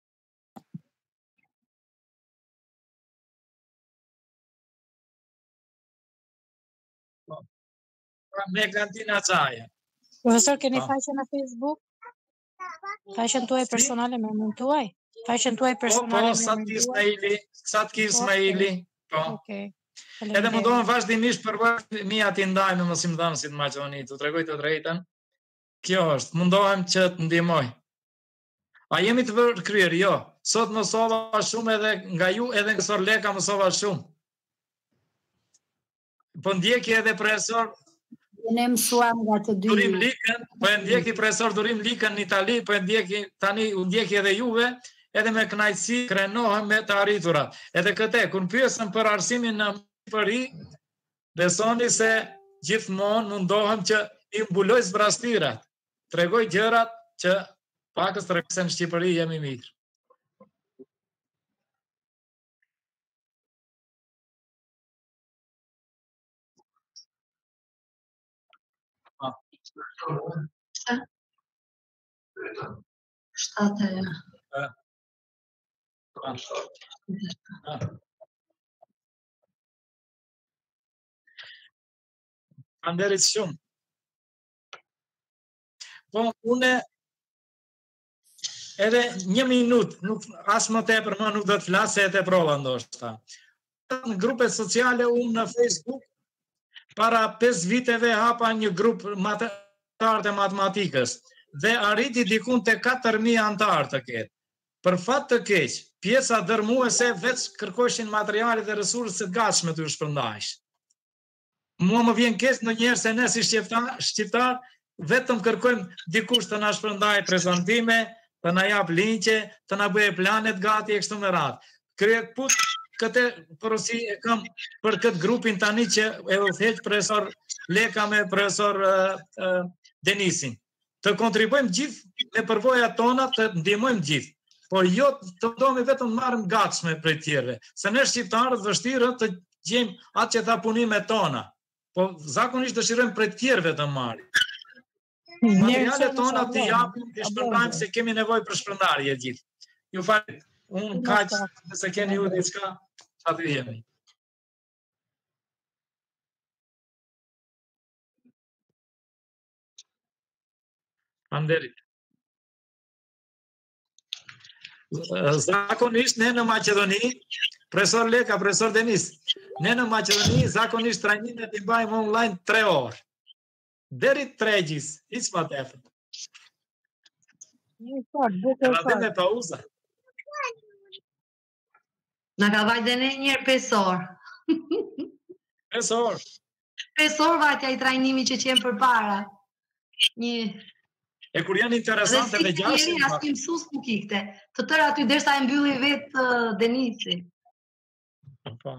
Me Eglantina Xhaja. Profesor, keni faqen në Facebook? Faqen tuaj personale me emrin tuaj? Faqen tuaj personale me emrin tuaj? Po, sa t'ki Ismaili, sa t'ki Ismaili, po. Okej. Edhe mundohem vazhdimisht për mia t'i ndaj me mësimdhënësit në Maqedoni, t'u tregoj të drejtën. Kjo është, mundohem që të ndihmoj. A jemi të përkryer? Jo. Sot mësova shumë edhe nga ju, edhe nga Sor Leka mësova shumë. Po ndjeki edhe profesor Ne mësuam nga të dy. Durim Likën, po e ndjeki profesor Durim Likën në Itali, po e ndjeki tani u ndjeki edhe juve, edhe me kënaqësi krenohem me të arriturat. Edhe këtë, kur pyesëm për arsimin në Shqipëri, besoni se gjithmonë mundohem që i mbuloj zbrastirat, tregoj gjërat që pakës tregoj se në Shqipëri jemi mirë. Shtatë. Faleminderit shumë. Po, une edhe një minut, nuk as më tepër më nuk do të flas se e teprova ndoshta. Në grupe sociale unë në Facebook para pesë viteve hapa një grup antarë të matematikës dhe arriti dikun të katër mijë antarë të ketë. Për fat të keq, pjesa dërmuese veç kërkoshin materiale dhe resurse të gatshme të ju shpërndajsh. Mua më vjen keq ndonjëherë se ne si shqiptar, shqiptar vetëm kërkojmë dikush të na shpërndajë prezantime, të na jap linqe, të na bëjë planet gati e kështu me radhë. Kryet put këtë porosi e kam për këtë grupin tani që e udhëheq profesor Leka me profesor uh, uh, Denisin. Të kontribuojmë gjithë me përvojat tona, të ndihmojmë gjithë. Por jo të domi vetëm marrim gatshme prej tjerëve. Se ne shqiptarët vështirë të gjejmë atë që tha punimet tona. Po zakonisht dëshirojmë prej tjerëve të marrim. Materialet tona të japim, të shpërndajmë se kemi nevojë për shpërndarje gjithë. Ju falet, unë kaq, nëse keni ju diçka, aty jemi. Faleminderit. Zakonisht ne në Maqedoni, profesor Leka, profesor Denis, ne në Maqedoni zakonisht trajnimet i bëjmë online tre orë. Deri tregjis, hiç më tepër. Edhe me pauza. Na ka vajtë ne njërë pesë orë. pesë orë. pesë orë vajtja i trajnimi që qenë për para. Një... E kur janë interesante dhe gjashtë... Dhe si njeri asë një mësus nuk ikte. Të tërë aty derisa e mbylli vetë uh, Denisi. Pa.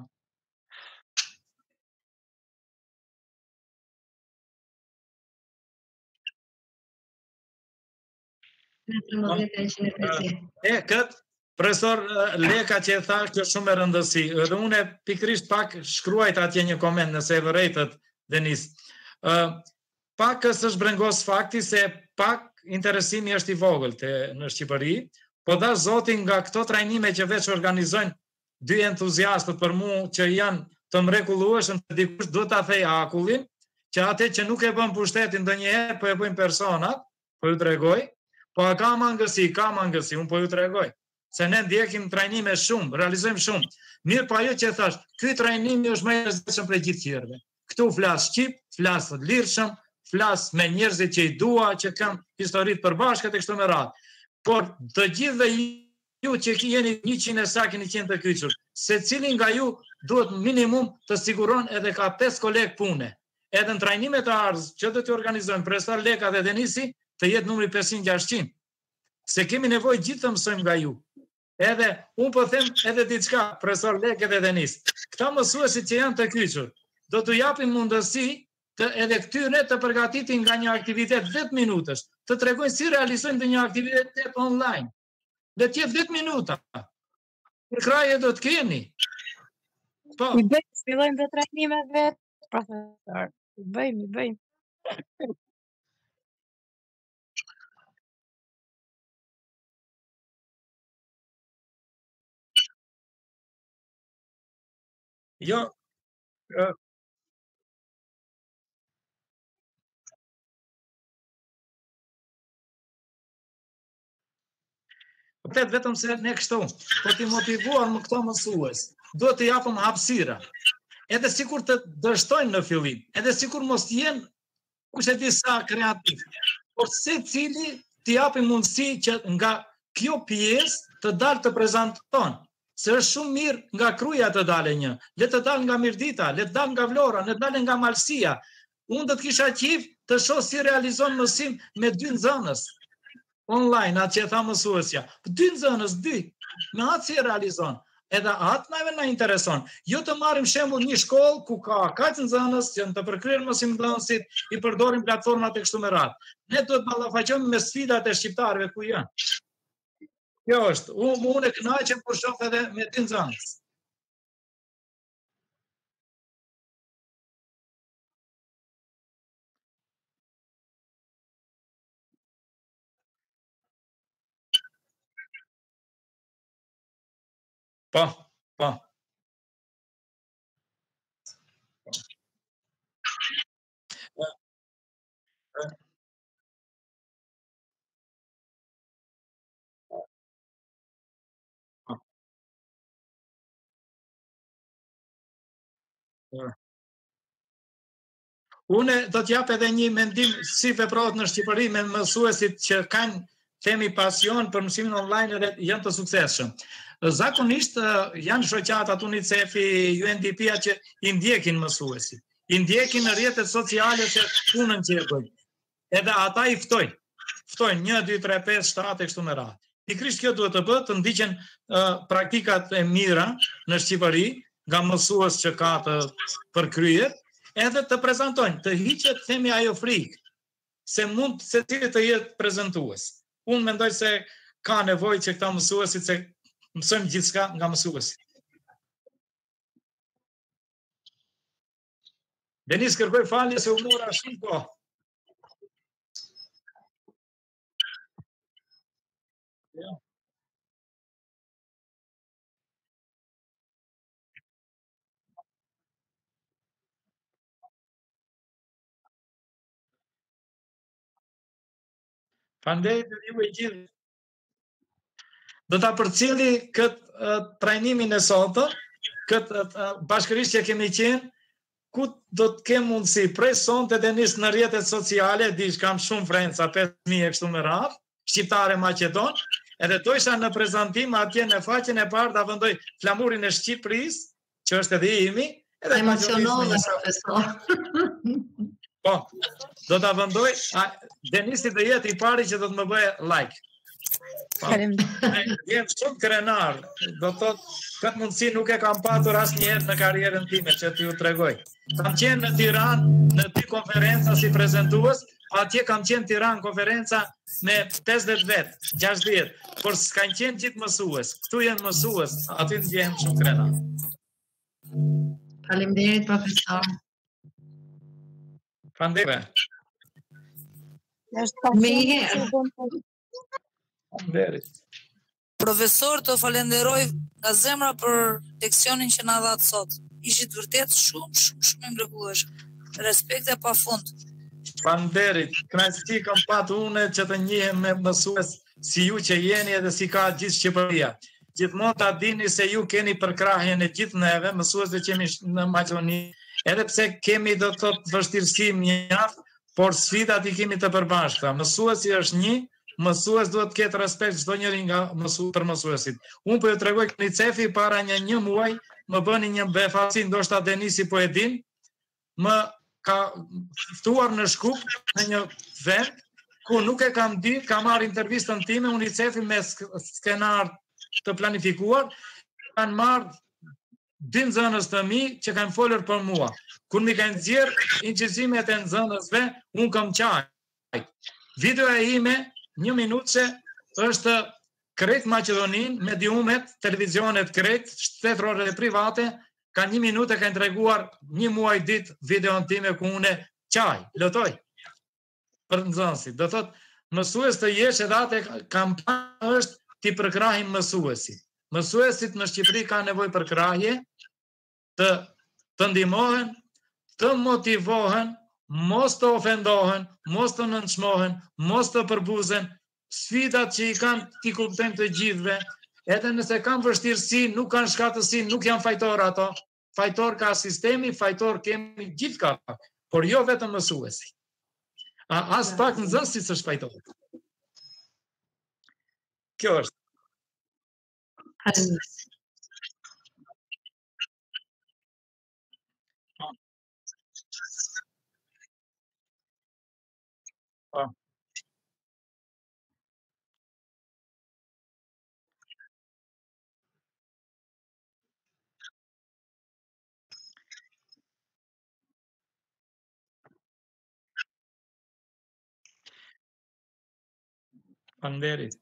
E, këtë, profesor Leka që e tha, kjo shumë e rëndësi. Dhe unë e pikrisht pak shkruajt atje një koment, nëse e vërejtët, Denis. Uh, Pakës është brengos fakti se pak interesimi është i vogël të, në Shqipëri, po da zotin nga këto trajnime që veç organizojnë dy entuziastët për mu që janë të mrekullueshëm të dikush duhet ta thej akullin, që atë që nuk e bën pushtetin ndonjëherë, po e bëjnë personat, po ju tregoj, po a ka mangësi, ka mangësi, unë po ju tregoj. Se ne ndjekim trajnime shumë, realizojmë shumë. Mirë pa jo që thash, ky trajnimi është më i rëndësishëm për gjithë tjerëve. Këtu flas shqip, flas të lirshëm, flas me njerëzit që i dua, që kam historitë përbashkët e kështu me radhë. Por të gjithë dhe ju që jeni njëqind e sa keni qenë të kyçur, secili nga ju duhet minimum të siguron edhe ka pesë kolegë pune. edhe në trajnimet e ardhës që do të organizojmë profesor Leka dhe Denisi, të jetë numri pesëqind gjashtëqind. Se kemi nevojë gjithë të mësojmë nga ju. Edhe unë po them edhe diçka, profesor Leke dhe Denis. Këta mësuesit që janë të kyçur, do t'u japim mundësi të edhe këtyre të përgatitin nga një aktivitet dhjetë minutësh, të tregojnë si realizojnë dhe një aktivitet online. Dhe tjetë dhjetë minuta. Për kraje do të keni. Po. I bëjmë, fillojmë dhe trajnimet vetë, profesor. I bëjmë, i bëjmë. Jo, uh, Pëtet vetëm se ne kështu, po t'i motivuar më këto mësues, do t'i japëm hapësira. Edhe sikur të dështojnë në fillim, edhe sikur mos jenë kush e di sa kreativ. Por se cili t'i japim mundësi që nga kjo pjesë të dalë të prezanton. Se është shumë mirë nga Kruja të dalë një, le të dalë nga Mirdita, le të dalë nga Vlora, le të dalë nga Malësia. Unë do të kisha qif të shoh si realizon mësim me dy nxënës online, atë që e tha mësuesja. Dy nxënës, dy, me atë si e realizon. Edhe atë nave na intereson. Jo të marrim shembull një shkollë ku ka kaq nxënës që të përkryer mësimdhënësit, i përdorin platformat e kështu me radhë. Ne duhet ballafaqohemi me sfidat e shqiptarëve ku janë. Kjo është, unë unë e kënaqem kur shoh edhe me dy nxënës. Po, po. Unë do t'jap edhe një mendim si veprohet në Shqipëri me mësuesit që kanë themi pasion për mësimin online dhe janë të suksesshëm. Zakonisht janë shoqatat UNICEF-i, U N D P-a që i ndjekin mësuesit. I ndjekin në rrjetet sociale që punën që e bëjnë. Edhe ata i ftojnë. Ftojnë një, dy, tre, pesë, shtatë e kështu me radhë. Pikërisht kjo duhet të bëhet, të ndiqen uh, praktikat e mira në Shqipëri nga mësues që ka të përkryet, edhe të prezantojnë, të hiqet themi ajo frikë, se mund se cili të jetë prezentues. Unë mendoj se ka nevojë që këta mësuesit se mësojmë gjithçka nga mësuesit. Denis, kërkoj falje se u mora shumë po. Ja. Faleminderit ju e gjithë. Do ta përcjelli këtë uh, trajnimin e sotëm, këtë uh, bashkërisht që kemi qenë, ku do të kem mundësi prej sonte Denis në rrjetet sociale, dish kam shumë frenca, pesë mijë e kështu me radhë, shqiptare Maqedon, edhe do isha në prezantim atje në faqen e parë ta vendoj flamurin e Shqipërisë, që është edhe imi, edhe emocionale profesor. Po, do ta vendoj, a, Denisi do jetë i pari që do të më bëjë like. Po, jem shumë krenar, do të thotë, këtë mundësi nuk e kam patur asnjëherë në karrierën time që t'ju tregoj. Kam qenë në Tiranë në dy konferenca si prezentues, atje kam qenë Tiranë konferenca me pesëdhjetë vet, gjashtëdhjetë, por s'kan qenë gjithë mësues. Këtu janë mësues, aty ndjehem shumë krenar. Faleminderit profesor. Faleminderit. Me herë. Faleminderit. Profesor, të falenderoj nga zemra për leksionin që na dha sot. Ishit vërtet shumë, shumë, shumë i mrekullueshëm. Respekt e pafund. Faleminderit. Kënaqësi kam patur unë që të njihem me mësues si ju që jeni edhe si ka gjithë Shqipëria. Gjithmonë ta dini se ju keni përkrahjen e gjithë neve, mësuesve që jemi në Maqedoni, edhe pse kemi do të thotë vështirësi mjaft, por sfidat i kemi të përbashkëta. Mësuesi është një, mësues duhet të ketë respekt çdo njeri nga mësu për mësuesit. Unë po ju tregoj UNICEF-i para një një muaj, më bëni një befasi, ndoshta Denisi po e din, më ka ftuar në Shkup në një vend ku nuk e kam ditë, kam marrë intervistën time, UNICEF-i me skenar të planifikuar, kanë marrë dy nxënës të mi që kanë folur për mua. Kur mi kanë nxjerrë incizimet e nxënësve, unë kam qaj. Videoja ime, një minutëse, është krejt Maqedonin, mediumet, televizionet krejt, shtetërore dhe private, ka një minutë e kanë treguar një muaj ditë videon time ku une qaj, lotoj. Për nxënësit. Do thot, mësues të jesh edhe atë kampanja është ti përkrahim mësuesit. Mësuesit në Shqipëri ka nevojë për krahje, të, të ndihmohen, të motivohen, mos të ofendohen, mos të nënçmohen, mos të përbuzen, sfidat që i kanë ti kuptojmë të gjithëve, edhe nëse kanë vështirësi, nuk kanë shkatësi, nuk janë fajtor ato. Fajtor ka sistemi, fajtor kemi gjithë ka, por jo vetëm mësuesi. A, as pak nxënësi s'është fajtor. Kjo është. Pa. Faleminderit.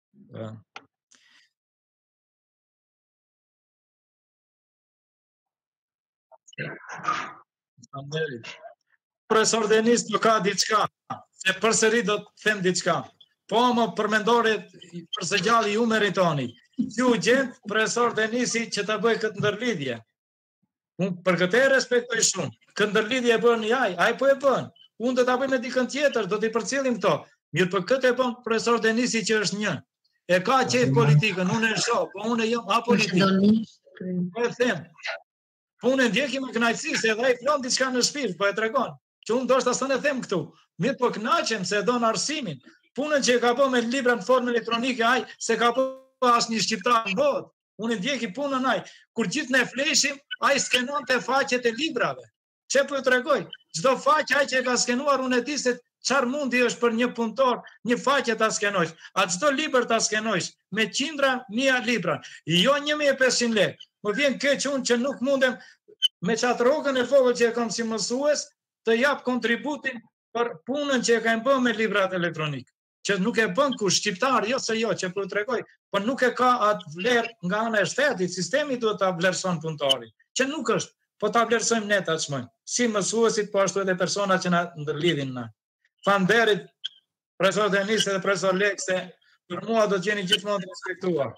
Faleminderit. Profesor Denis do ka diçka, se përsëri do të them diçka. Po më përmendoret përse gjalli ju meritoni. Ju gjend profesor Denisi që të bëj këtë ndërlidhje. Unë për këtë e respektoj shumë. Këtë ndërlidhje e bën jaj, ai po e bën. Unë do ta bëj me dikën tjetër, do t'i përcjellim këto. Mirë për këtë e bën profesor Denisi që është një. E ka qejf politikën, unë e shoh, po unë jam apolitik. Po e them. Po unë ndjeki me kënaqësi se edhe ai flon diçka në shpirt, po e tregon. Që unë ndoshta s'e them këtu. Mirë po kënaqem se e don arsimin. Punën që e ka bërë me libra në formë elektronike ai, se ka bërë asnjë shqiptar në botë. Unë ndjeki punën ai. Kur gjithë ne fleshim, ai skenonte faqet e librave. Çe po ju tregoj? Çdo faqe ai që e ka skenuar unë e di se çfarë mundi është për një punëtor, një faqe ta skenojsh. A çdo libër ta skenojsh me qindra, mia libra. Jo një mijë e pesëqind lekë. Më vjen keq unë që nuk mundem me qatë rogën e vogël që e kam si mësues të jap kontributin për punën që e kam bërë me librat elektronik. Që nuk e bën kush shqiptar, jo se jo, që po tregoj, por nuk e ka atë vlerë nga ana e shtetit, sistemi duhet ta vlerëson punëtorin. Që nuk është, po ta vlerësojmë ne tashmë. Si mësuesit, po ashtu edhe personat që na ndërlidhin na. Faleminderit profesor Denis dhe profesor Lekse, për mua do të jeni gjithmonë të respektuar.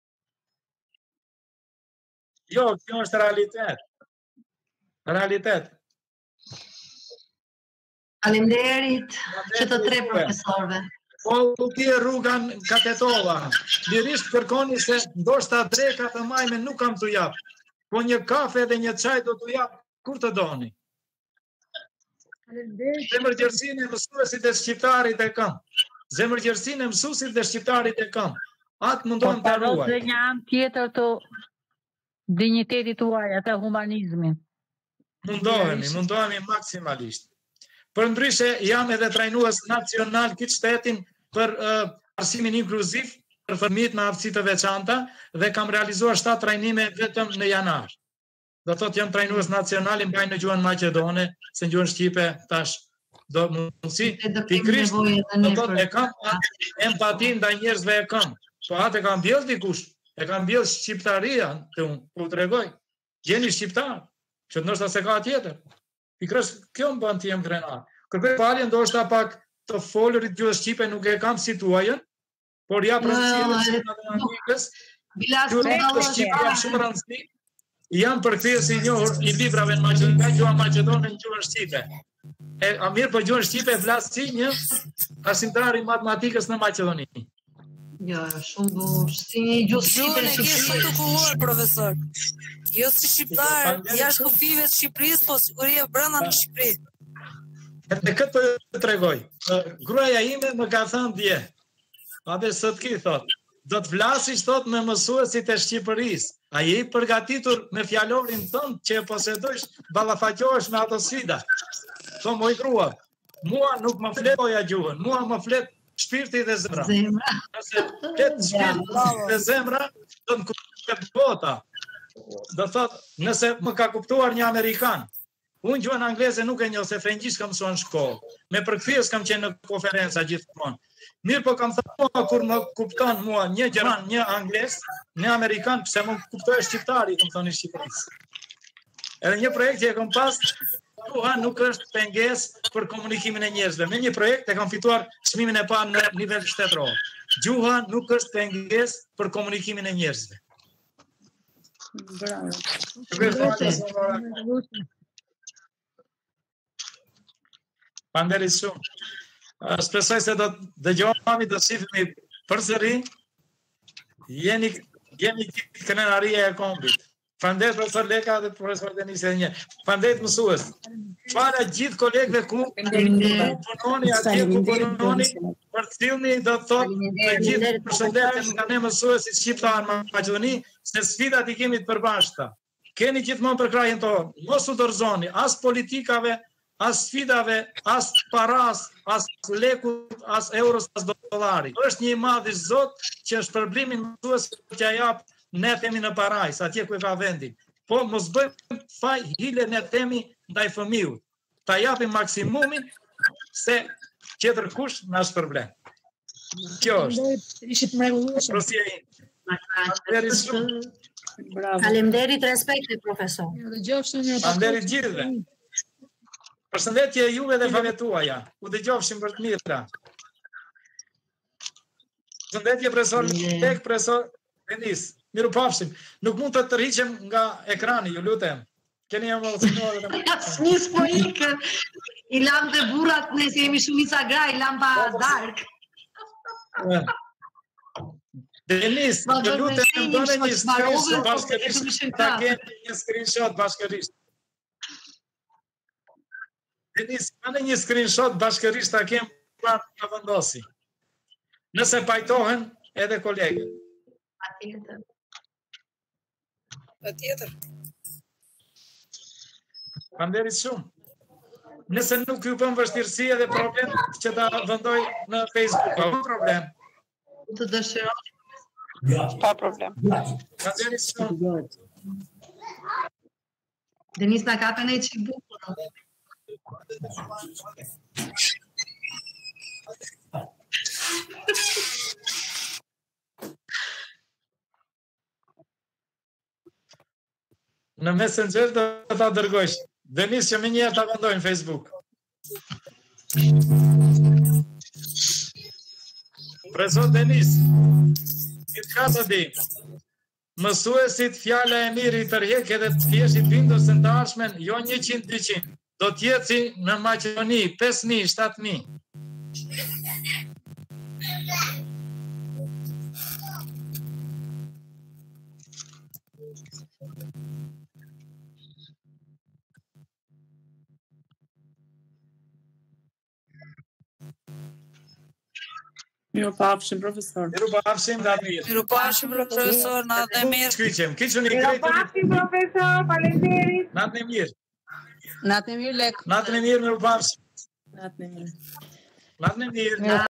Jo, kjo është realitet. Realitet. Faleminderit që të tre profesorëve. Po u kje rrugan katetova. Lirisht kërkoni se ndoshta dreka të majme nuk kam t'u jap. Po një kafe dhe një çaj do t'u jap kur të doni. Zemërgjërsinë e mësuesit dhe shqiptarit e kam. Zemërgjërsinë e mësuesit dhe shqiptarit e kam. Atë mundon të ruaj. Po një anë tjetër të dinjitetit tuaj, atë humanizmin. Mundohemi, mundohemi maksimalisht. Për ndryshe, jam edhe trajnues nacional këtë shtetin për uh, arsimin inkluziv për fëmijët me aftësi të veçanta dhe kam realizuar shtatë trajnime vetëm në janar. Do thotë jam trajnues nacional, i mbaj në gjuhën maqedone, se në gjuhën shqipe tash do mundësi. Pikrisht, do thotë e kam empatin ndaj njerëzve e kam. Po atë e kam bjellë dikush, e kam bjellë shqiptaria të unë, po të regoj. Gjeni shqiptar, që ndoshta se ka tjetër. Pikrisht, kjo më bën të jem krenar. Kërkoj falje ndoshta pak të folurit gjuhës shqipe nuk e kam si tuajën, por ja përcjellë në amikës. Gjuhë shqipe jam shumë rëndësi. Jam përkthyesi i njohur i librave në Maqedoni, nga gjuha maqedone në gjuhën shqipe. E a mirë po gjuhën shqipe vlas si një arsimtar i matematikës në Maqedoni. Jo, shumë bukur. Si një gjuhë shqipe e ke shumë të kulluar, profesor. Jo si shqiptar, jashtë kufive të Shqipërisë, po sigurie brenda në Shqipëri. Edhe këtë të tregoj. Gruaja ime më ka thënë dje. A dhe sot ki thot, do të flasish thot me mësuesit e Shqipërisë. A je i përgatitur me fjalorin tënd që e posedojsh, ballafaqohesh me ato sfida. Thonë, moj grua, mua nuk më flet goja gjuhën, mua më flet shpirti dhe zemra. Zemra. Nëse flet shpirti dhe zemra, do të kuptohet bota. Do thot, nëse më ka kuptuar një Amerikan, unë gjuhën angleze nuk e njoh, se frëngjisht kam mësuar në shkollë. Me përkthyes kam qenë në konferenca gjithmonë. Mirë, po kam thënë kur më kupton mua një gjerman, një angles, një amerikan, pse më kuptoj shqiptari, kam thënë i Shqipërisë. Edhe një projekt që e kam pas, gjuha nuk është pengesë për komunikimin e njerëzve. Me një projekt e kam fituar çmimin e parë në nivel shtetëror. Gjuha nuk është pengesë për komunikimin e njerëzve. Bravo. Panderit shumë. Shpresoj se do të dëgjohemi, do të shihemi përsëri. Jeni jemi krenaria e kombit. Faleminderit profesor Leka dhe profesor Denis edhe një. Faleminderit mësues. Para gjithë kolegëve ku punoni atje ku punoni, përcjellni do të thotë të gjithë përshëndetjen nga ne mësuesit shqiptar në Maqedoni, se sfidat i kemi të përbashkëta. Keni gjithmonë për krahun tonë. Mos u dorëzoni as politikave, as sfidave, as paras, as lekut, as euros, as dollarit. Është një i madh i Zot që shpërblimin mësuesit që ja jap ne themi në parajs, atje ku e ka vendin. Po mos bëjmë faj hile ne themi ndaj fëmijës. Ta japim maksimumin se tjetër kush na shpërblen. Kjo është. Ishit mrekullueshëm. Prosia ime. Bravo. Faleminderit, respekte profesor. Faleminderit gjithëve. Përshëndetje juve dhe familjet tuaja. U dëgjofshim për të mira. Përshëndetje profesor Lek, profesor Denis. Miru pafshim. Nuk mund të tërhiqem nga ekrani, ju lutem. Keni një emocionuar dhe... Një spojikë, i lam të burat, nëse jemi shumica gra, i lam pa dark. Denis, ju lutem, bëne një screenshot bashkërisht, ta kemi një screenshot bashkërisht. Denis, bëne një screenshot bashkërisht, ta kemi pra në vendosi. Nëse pajtohen edhe kolegët. Patjetër. Patjetër. Faleminderit shumë. Nëse nuk ju bën vështirësi edhe problem që ta vendoj në Facebook, pa problem. Të dëshiroj. Pa problem. Faleminderit shumë. Denis na kapën e çik bukur. Në Messenger do ta dërgojsh. Denis që më njëherë ta vendoj në Facebook. Profesor Denis, i të ka të di, mësuesit fjala e mirë i tërhek edhe të thjeshtë i bindur se në të arshmen, jo njëqind dyqind. Do t'jetë si në Maqedoni, pesë mijë, shtatë mijë. Miru pafshim, profesor. Miru pafshim, natë mirë. Miru pafshim, profesor, natë mirë. Shkyqem, kiqë një Miru pafshim, profesor, faleminderit. Natë mirë. Natë mirë, Lek. Natë mirë, miru pafshim. Natë mirë. Natë mirë.